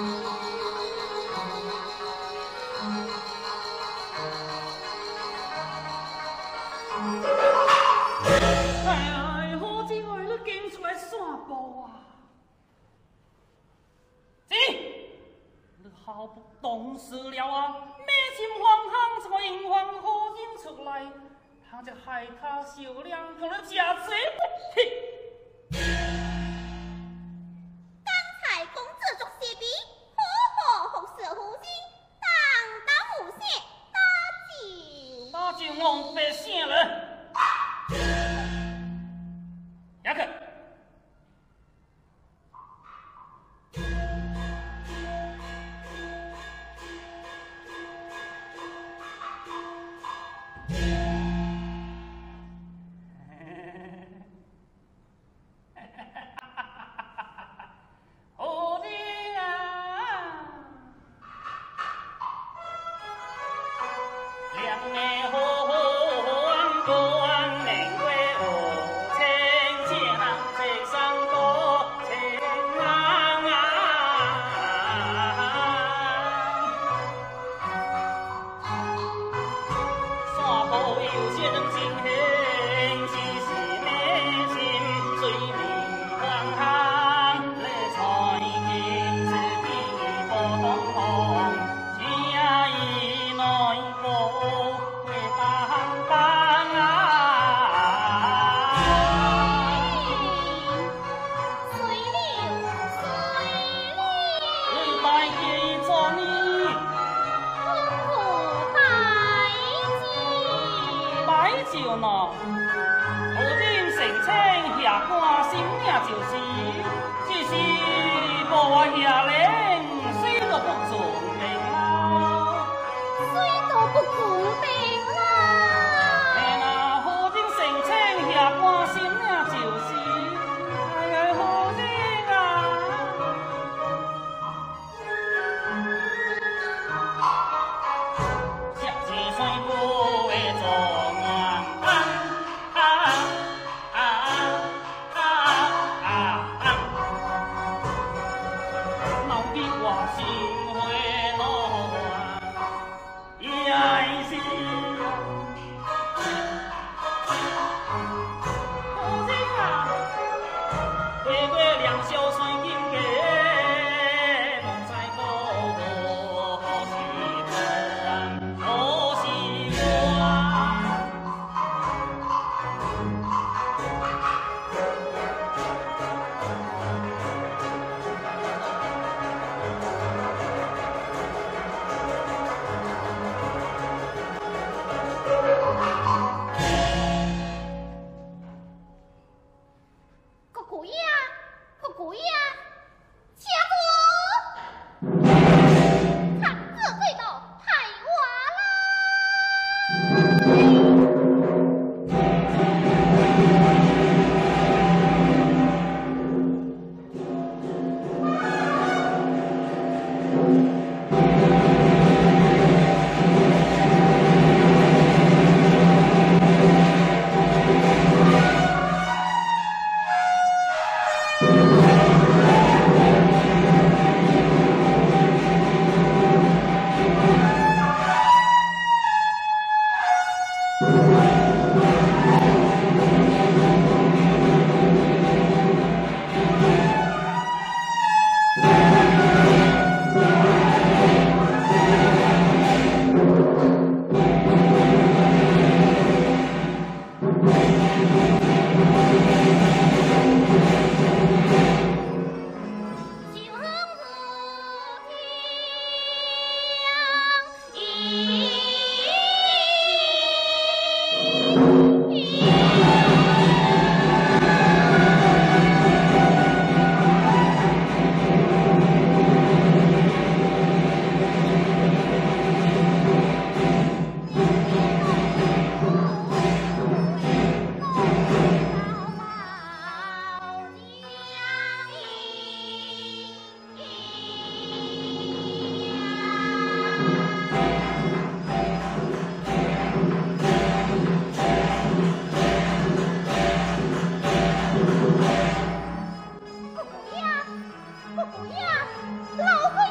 哎，好姊妹，你竟出来散步啊？姐，你好不懂事了啊！咩心慌慌，怎么引唤好人出来？他这害他受凉，叫你吃罪不起。 刚才公子作谢笔，好好服侍夫人，当当无谢， 那就往白姓了。雅克。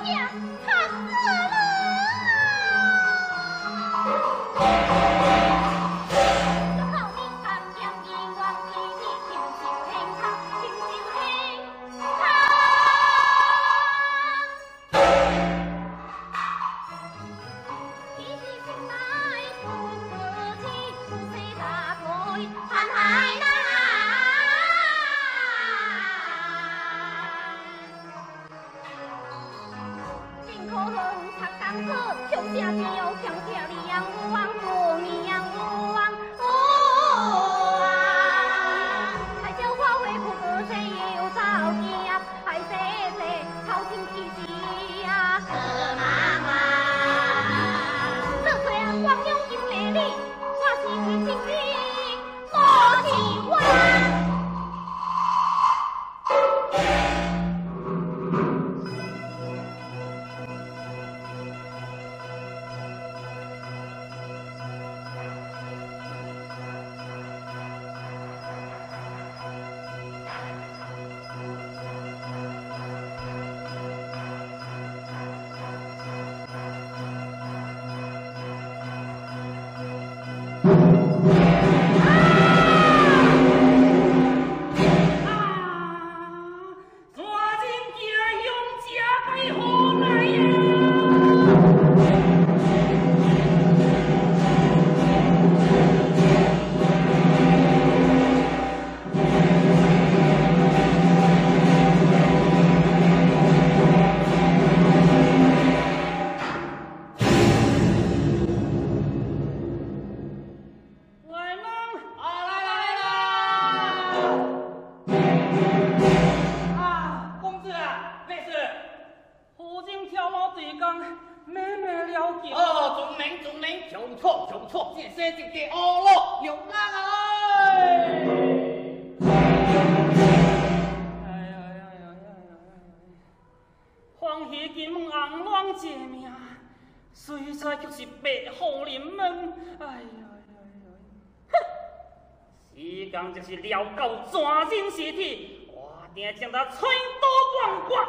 虽在就是白虎临门，哎呀呀呀！哼，时间就是了到全身尸体，我定将他吹刀断骨。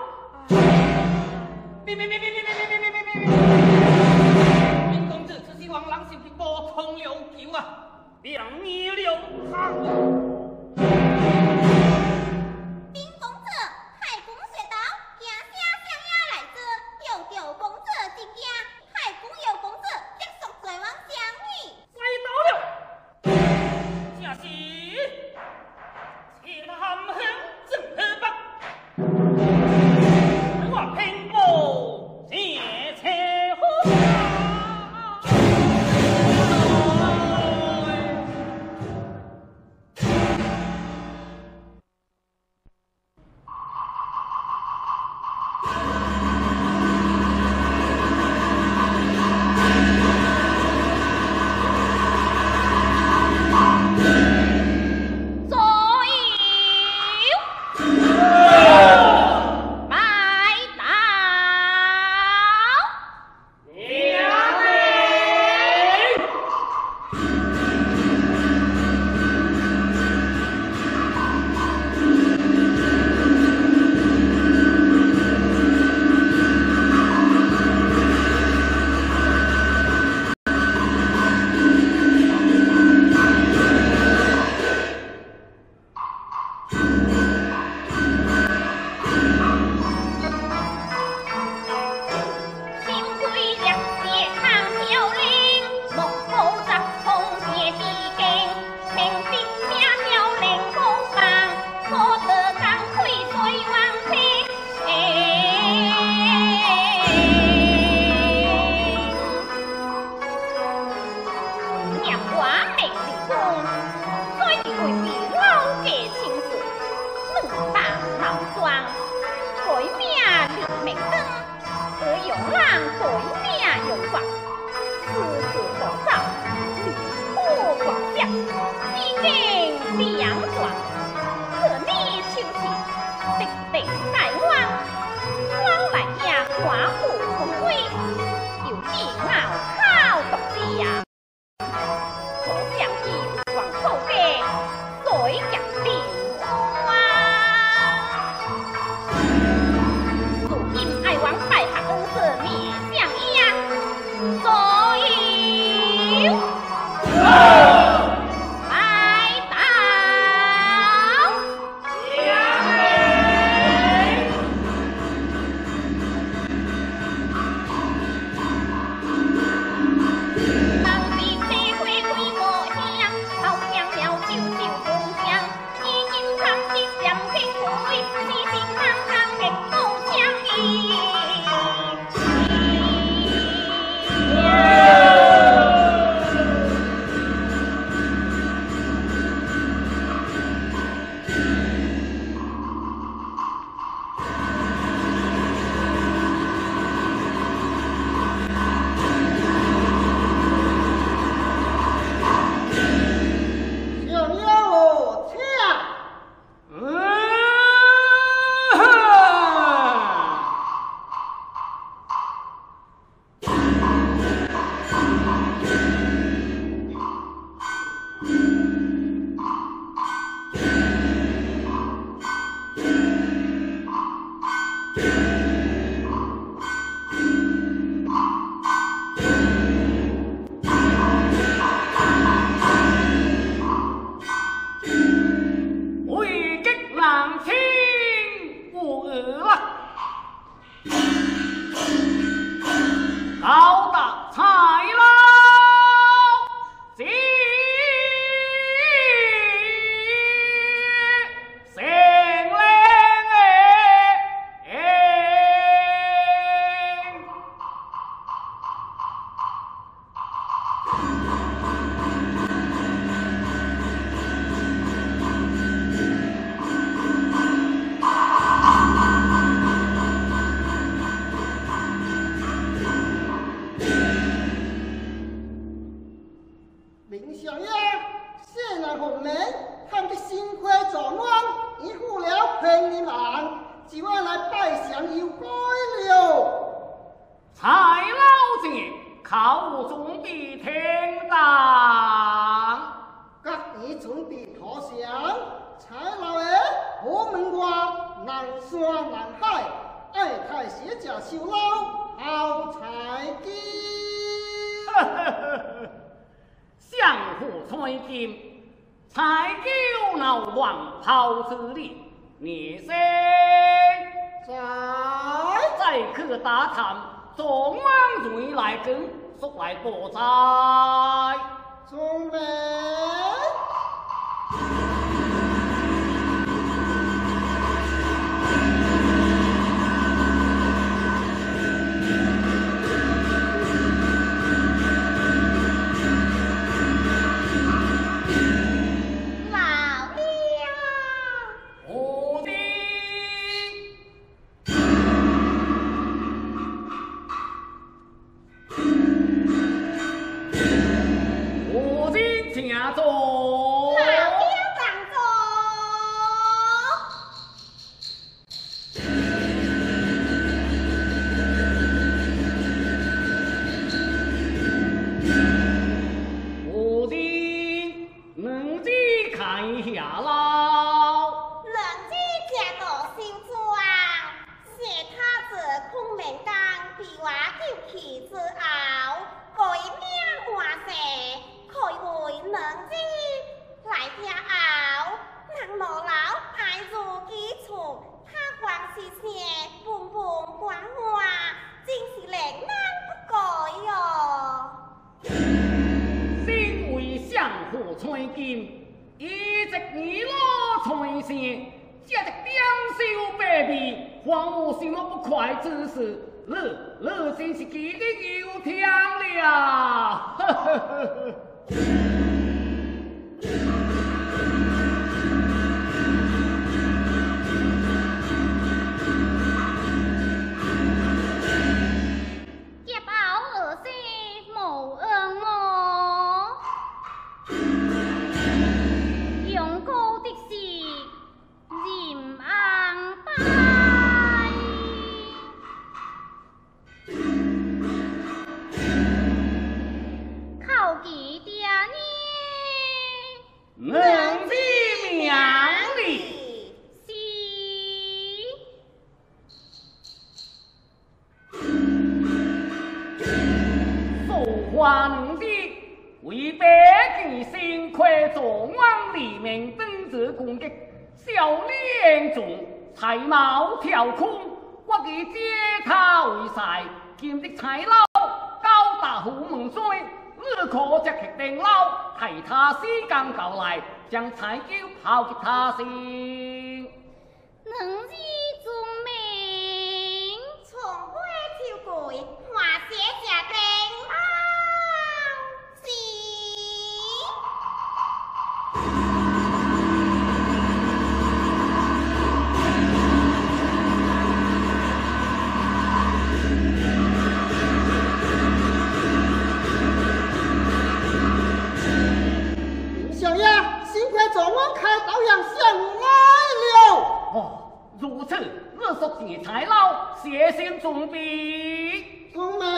林公子，此时王郎是不是无通了球啊？ 别你了他。 丁公子，太公雪道，行声相也来自，有着公子之家，太公有公子，结束在往相遇。 猜到了，正是天寒风正河北，我偏不借车夫。 如今爱王拜下。 考务准备听当。 各位准备投降，蔡老爷，我们话南山南海，爱太写家修老好财经。 相互吹金，柴九闹王抛之力，你先再去打探，总王瑞来跟，速来报灾。 准备。 吹金，一直耳朵吹声，这只点小 baby， 还有什么不快之事？你真是记得有听了，呵呵呵。华能的为北京新亏总往里面登子攻击，小脸中才貌跳空，我给接他为赛，今的财老高大虎门水，你可只决定老，替他时间到来，将财酒抛给他先。 能日中明，从花秋桂，花谢家丁。 小爷，幸亏总王开导阳向来了。 哦，如此，你说钱财老，写信准备。 准备。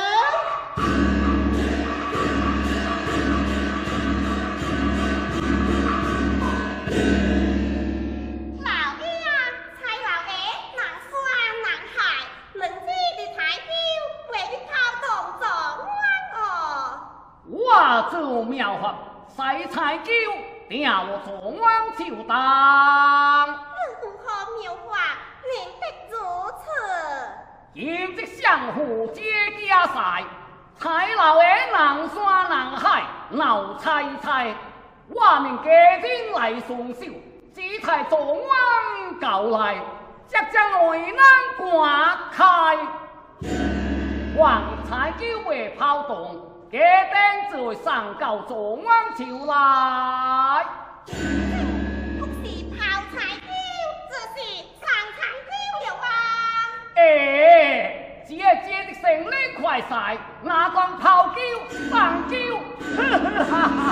我做妙法，使财酒，定我总往手当。 如何妙法，令得如此？ 今即相互接家赛，财老的南山南海闹猜猜，我命家丁来送手，只待总往到来，即将内南挂开，黄财酒会抛动。家丁就会上到总往朝来。 不是抛柴酒，就是上柴酒了啊！ 只系借的胜利快赛，哪讲抛酒上酒？哈哈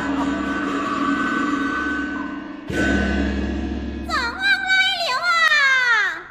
总王来了啊！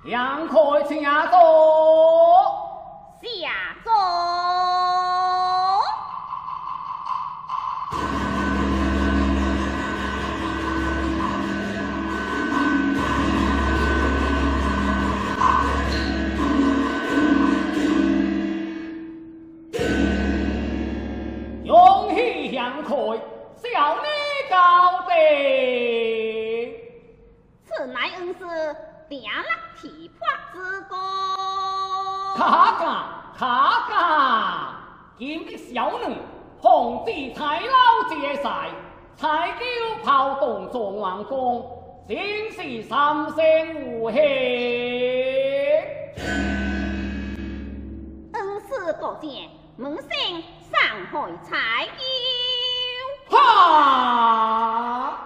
杨开下座。 下座。 勇气杨开，小女高地。 此乃恩师定力提破之功。 卡家，今日小女红子才老接赛，才叫炮动状王公，真是三生无憾。 恩师过见，门生上海采购。 哈！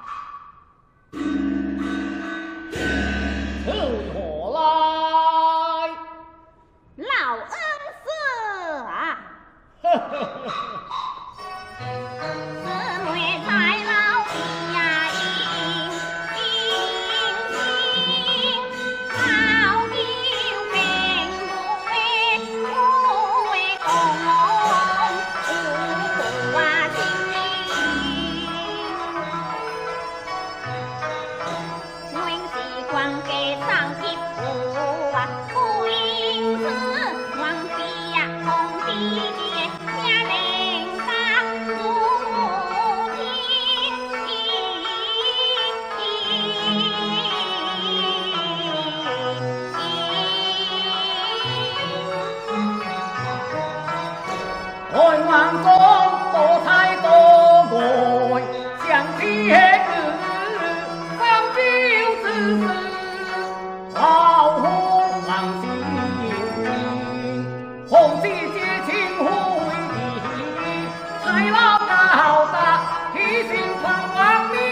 此何来？ 老恩师啊！ 呵呵呵。 姊妹在老地呀，迎好友命不为公，无话情。永是关给上吉福啊，不因此忘记呀，同弟弟家人家如爱王公多才多艺，相天上表之事，好虎狼心，红旗接情会地，才老高大，提心传王名。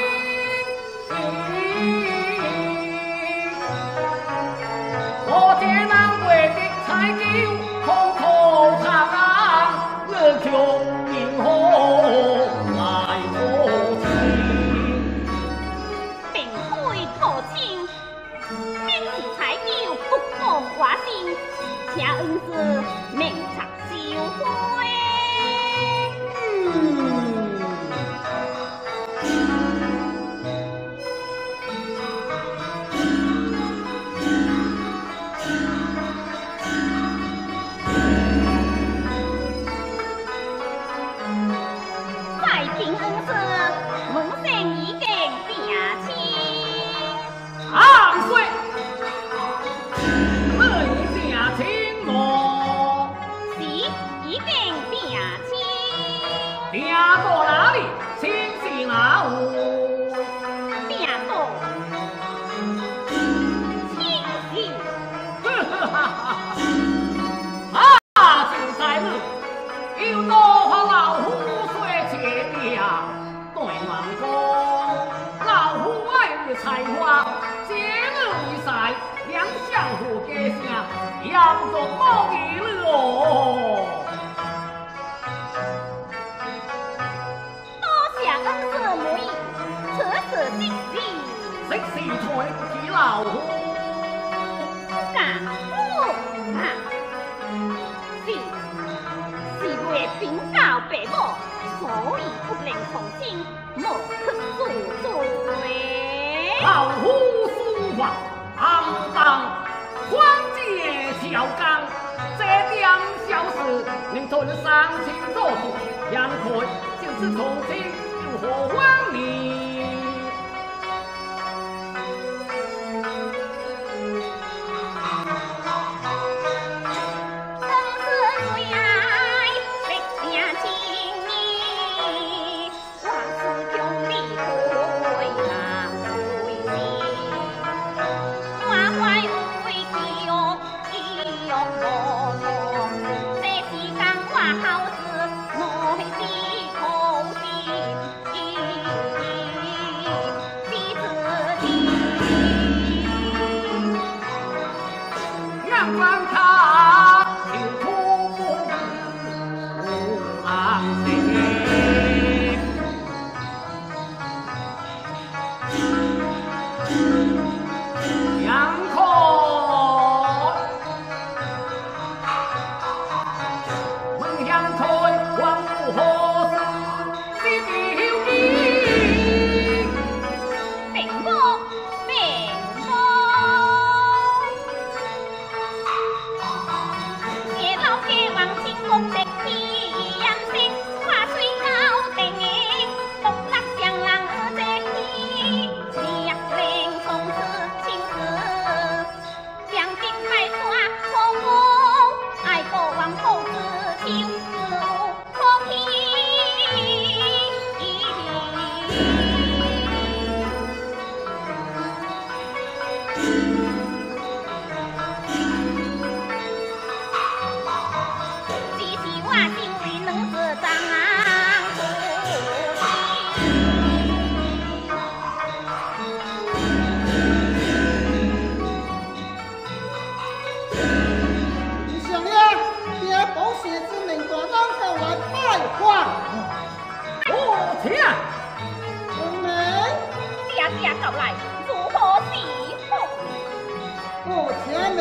我见难为的才叫空口长安。穷命何来多情？ 并非托亲，便是才叫不共华心，请恩师明察小悔。再听恩师，门生已经定亲。 昂水，你定亲么？ 是已经定亲。 定到哪里？亲是哪位？ 定到亲是。 啊，就在了，有多好老虎水切的呀！对王公，老虎爱的才华，接了一赛，两相互结下，严重冒义了哦。 多谢恩师母意，此事即是即是对不起老虎。 干夫啊！是为禀告爸母，所以不能从轻，莫去恕罪。 老虎书法，行当关节小刚，这点小事，令村伤心做主，杨奎就是从轻，又何枉你？杨空。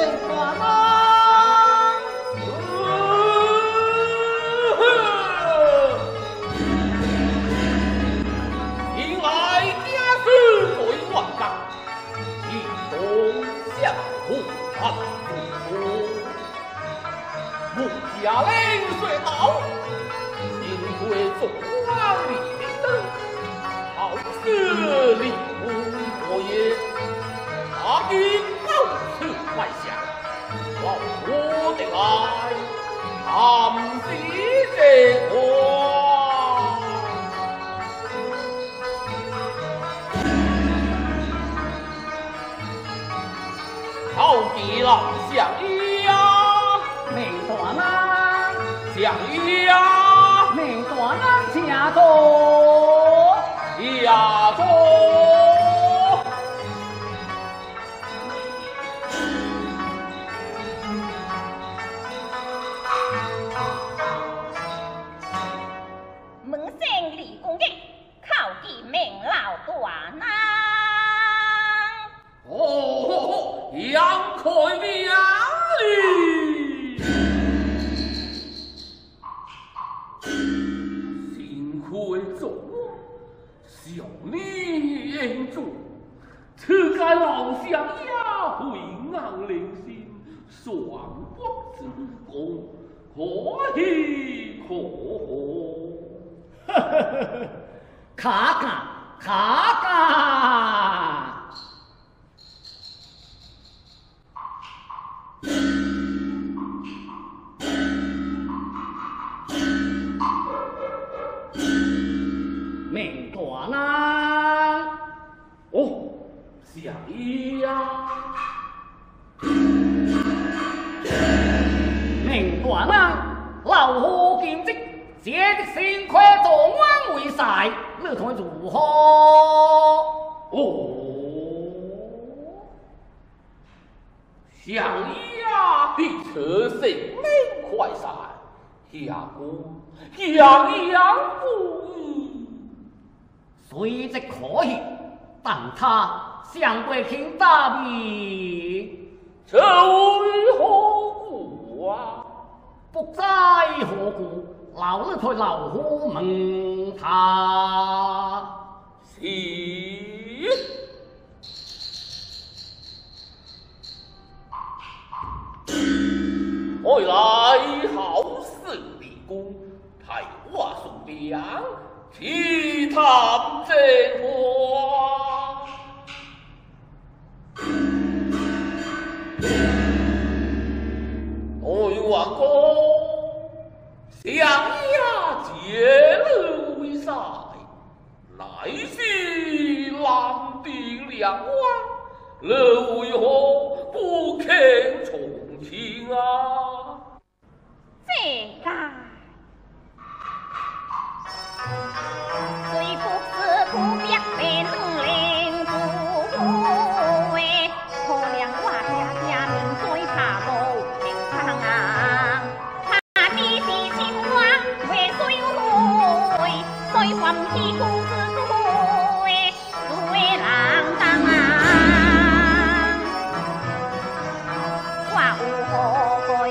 大人。 迎来家事最万港，一同相互安抚。穆家岭水道，因为中华立德，好事立无国也。大兵到此外下，老夫的来，暗喜这光。好极了，相依呀， 命大人， 相依呀， 命大人下座， 下座。 门生立功的，靠近命老大人。 哦，杨开了哩！幸亏众我，小你应助，此该老乡呀，回昂灵心，双国之功，可喜可贺。 卡卡卡卡。命大人， 哦，相依呀， 命大人，老夫今日借的幸亏状元为婿，你看如何？ 哦，相依呀，比车性命快闪，下姑样不易。 虽则可喜，但他相对听大名， 这为何故啊？ 不知何故，老儿在老夫问他。 是。我来好事立功，派我送粮，替他征花。我王公想呀，结了为婿，乃是郎定两万，你为何不肯从情啊？ 这个虽不是不别被能领主为，可怜我家命最怕无平常啊！他的是情话为谁会？谁还屁股子对，对郎当啊！我有何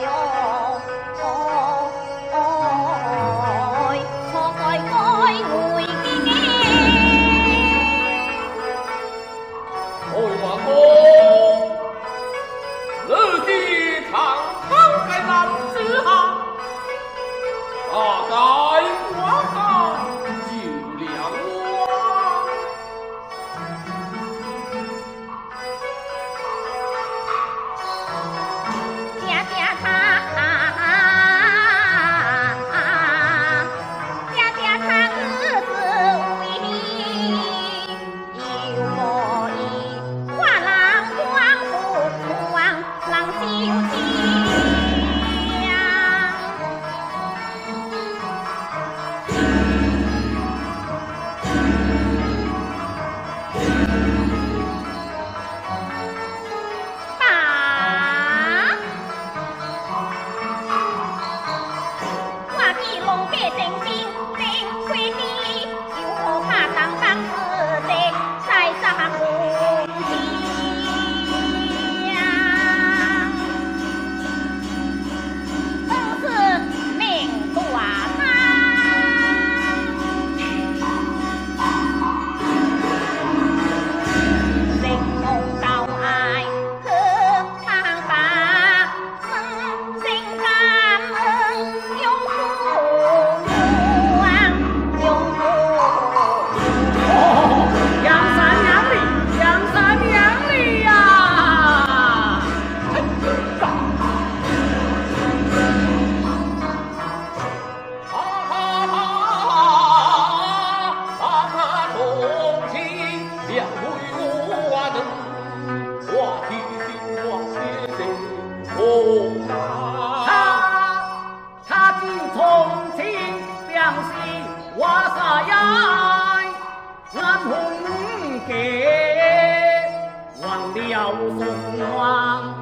送往。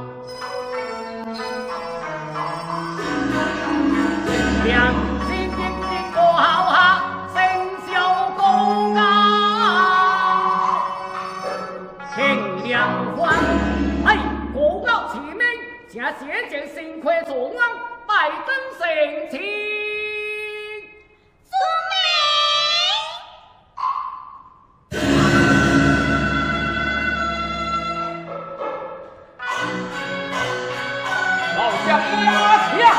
良心的过好下，成就公告，凭良欢。哎，国告齐名，请先见幸亏坐安，拜登成亲。 老将压下。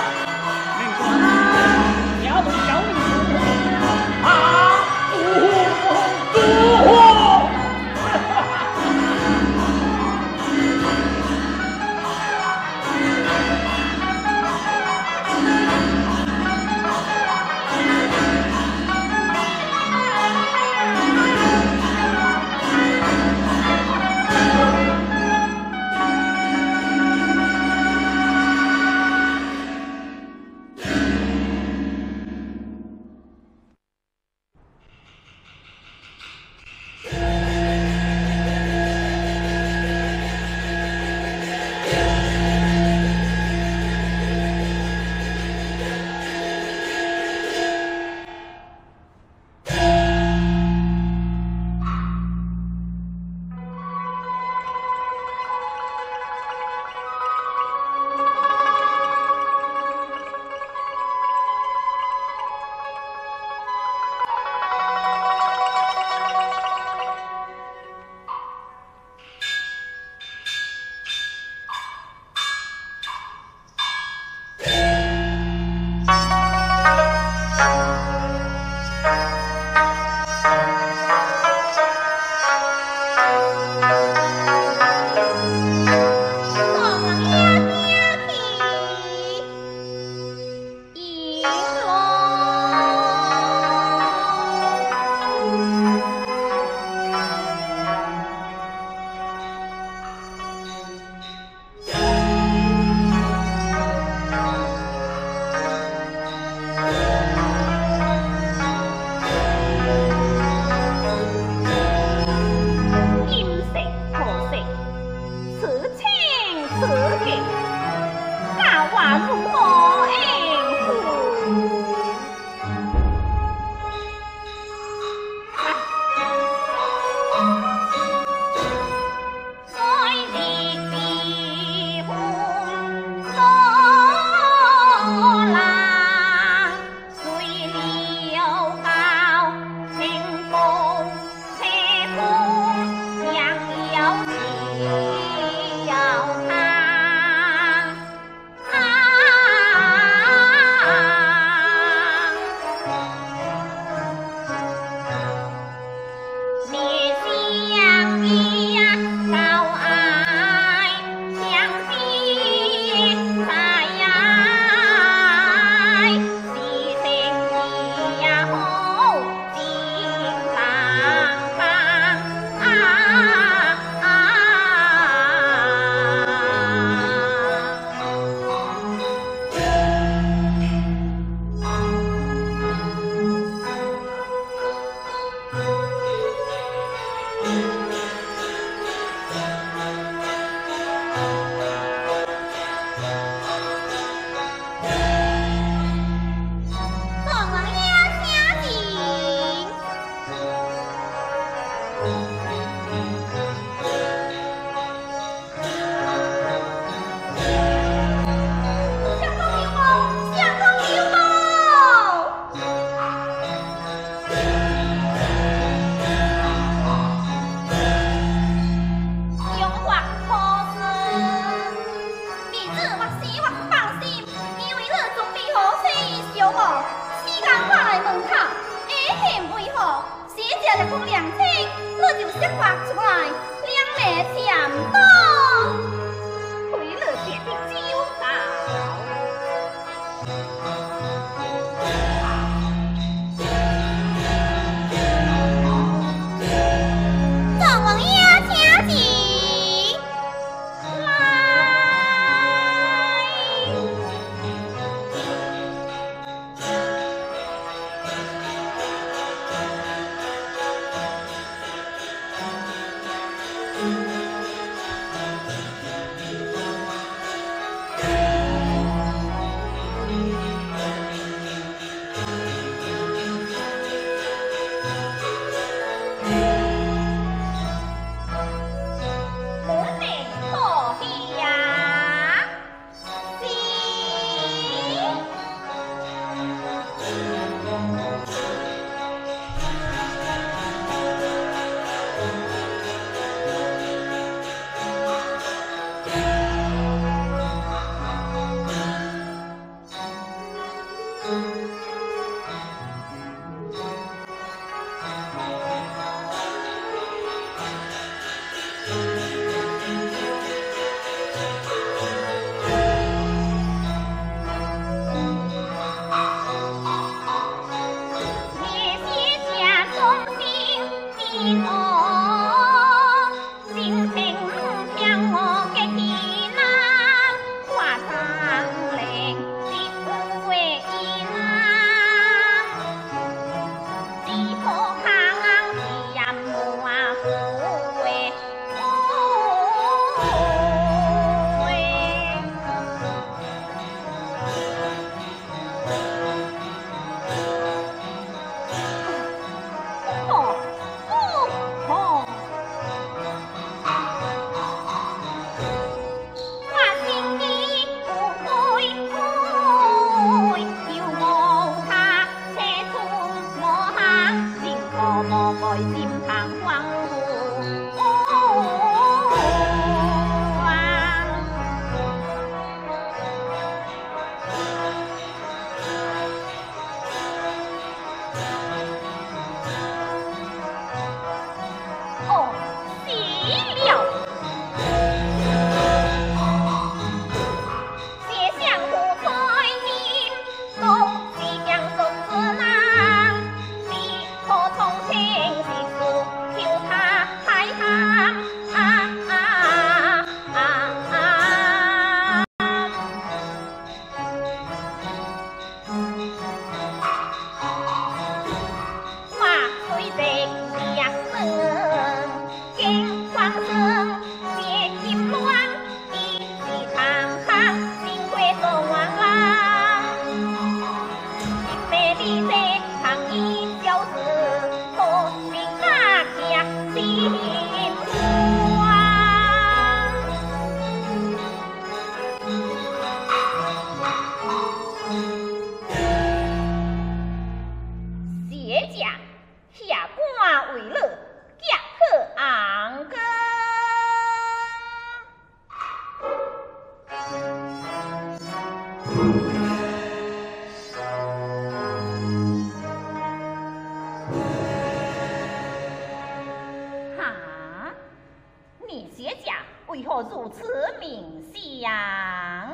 哈，你学家为何如此明相？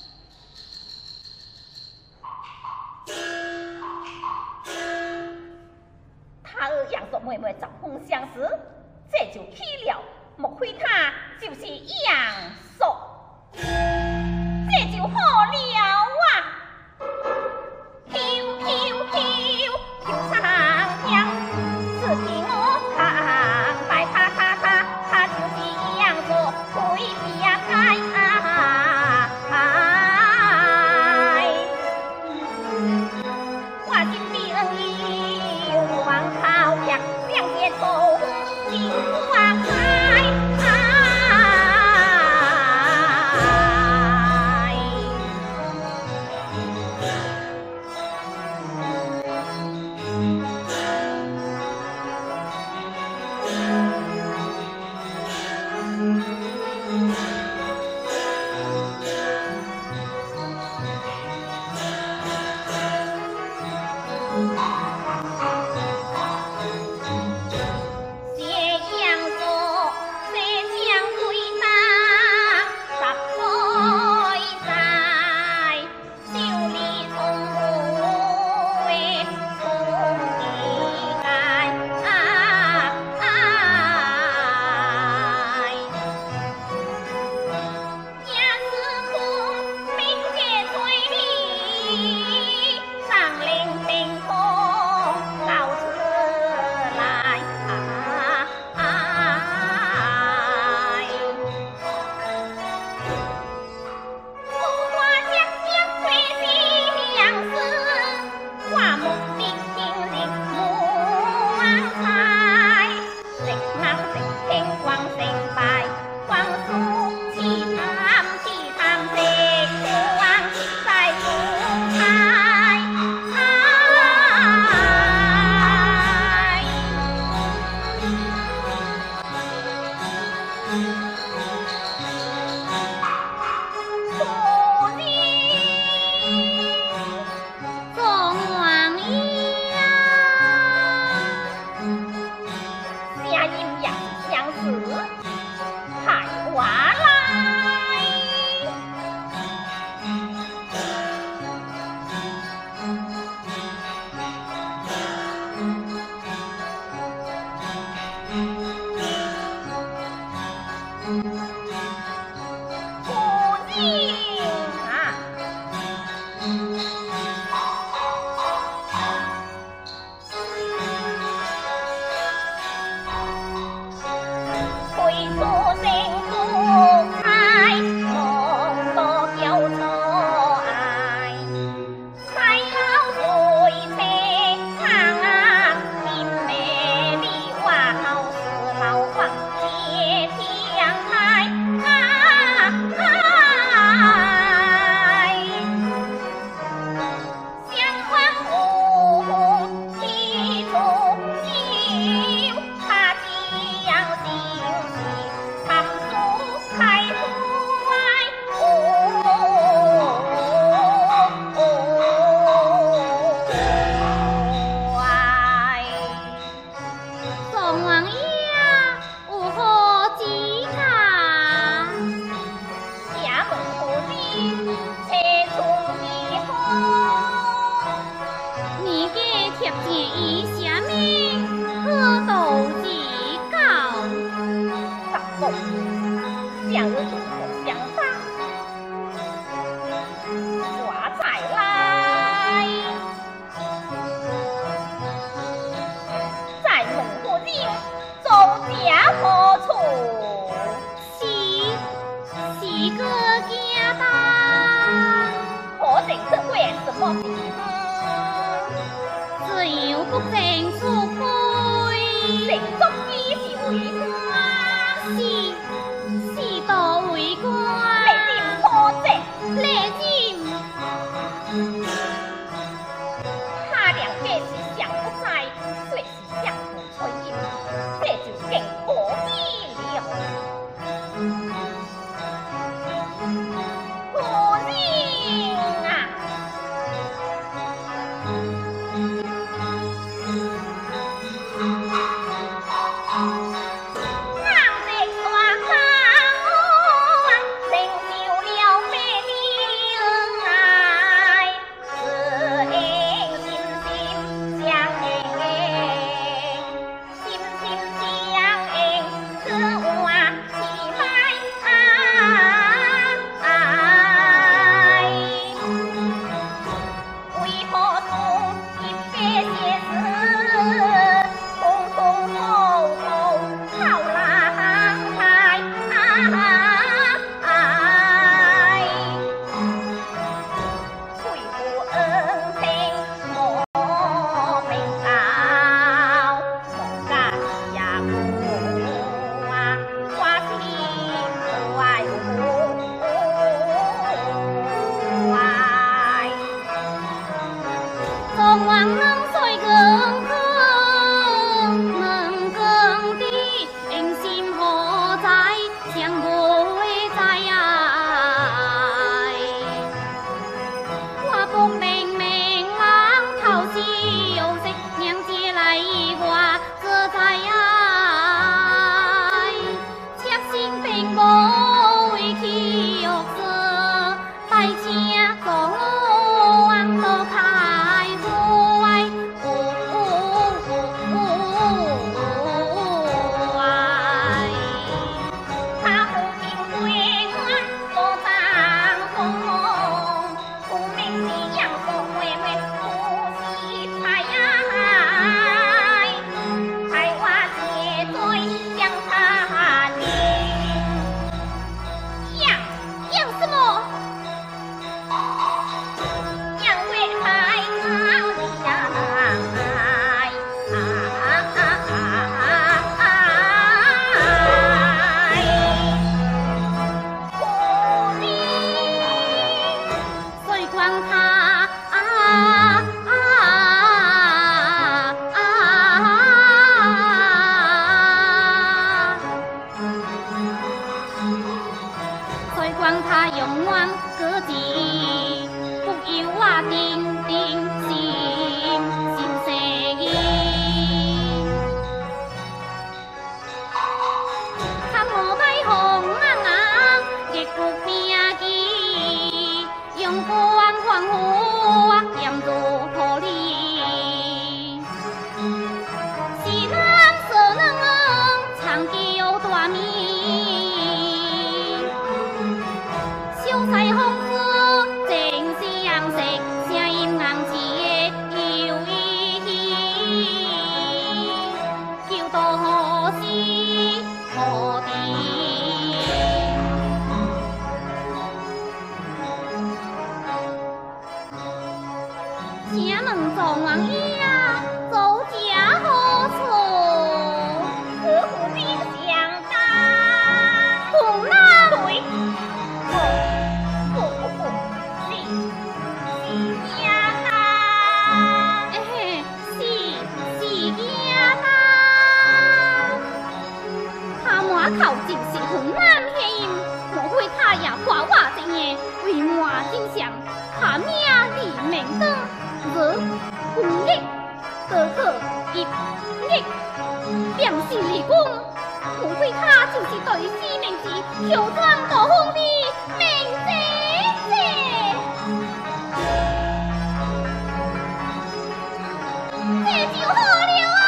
他儿杨说妹妹找风相思，这就起了，莫非他就是杨硕？这就好了啊！飘飘飘飘上天，是给我看拜他就是杨硕，会别开我今天有望靠呀，两边头金花开。夫人啊！ 他永远歌之，不由我定定心生意。看我摆红热骨拼机，用光光火炎如土里。是咱所能长久大名。秀才风姿正是样式，声音硬气的有意，求道何时何地？请问状元爷啊，走家何处？何府兵相当，从哪里？头就是湖南配音，莫非他也夸我这样为我真相？他名李明灯，日红日，哥哥一日，便是李公，莫非他就是对西明寺乔装大风的明姐姐？这就好了啊！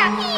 下天。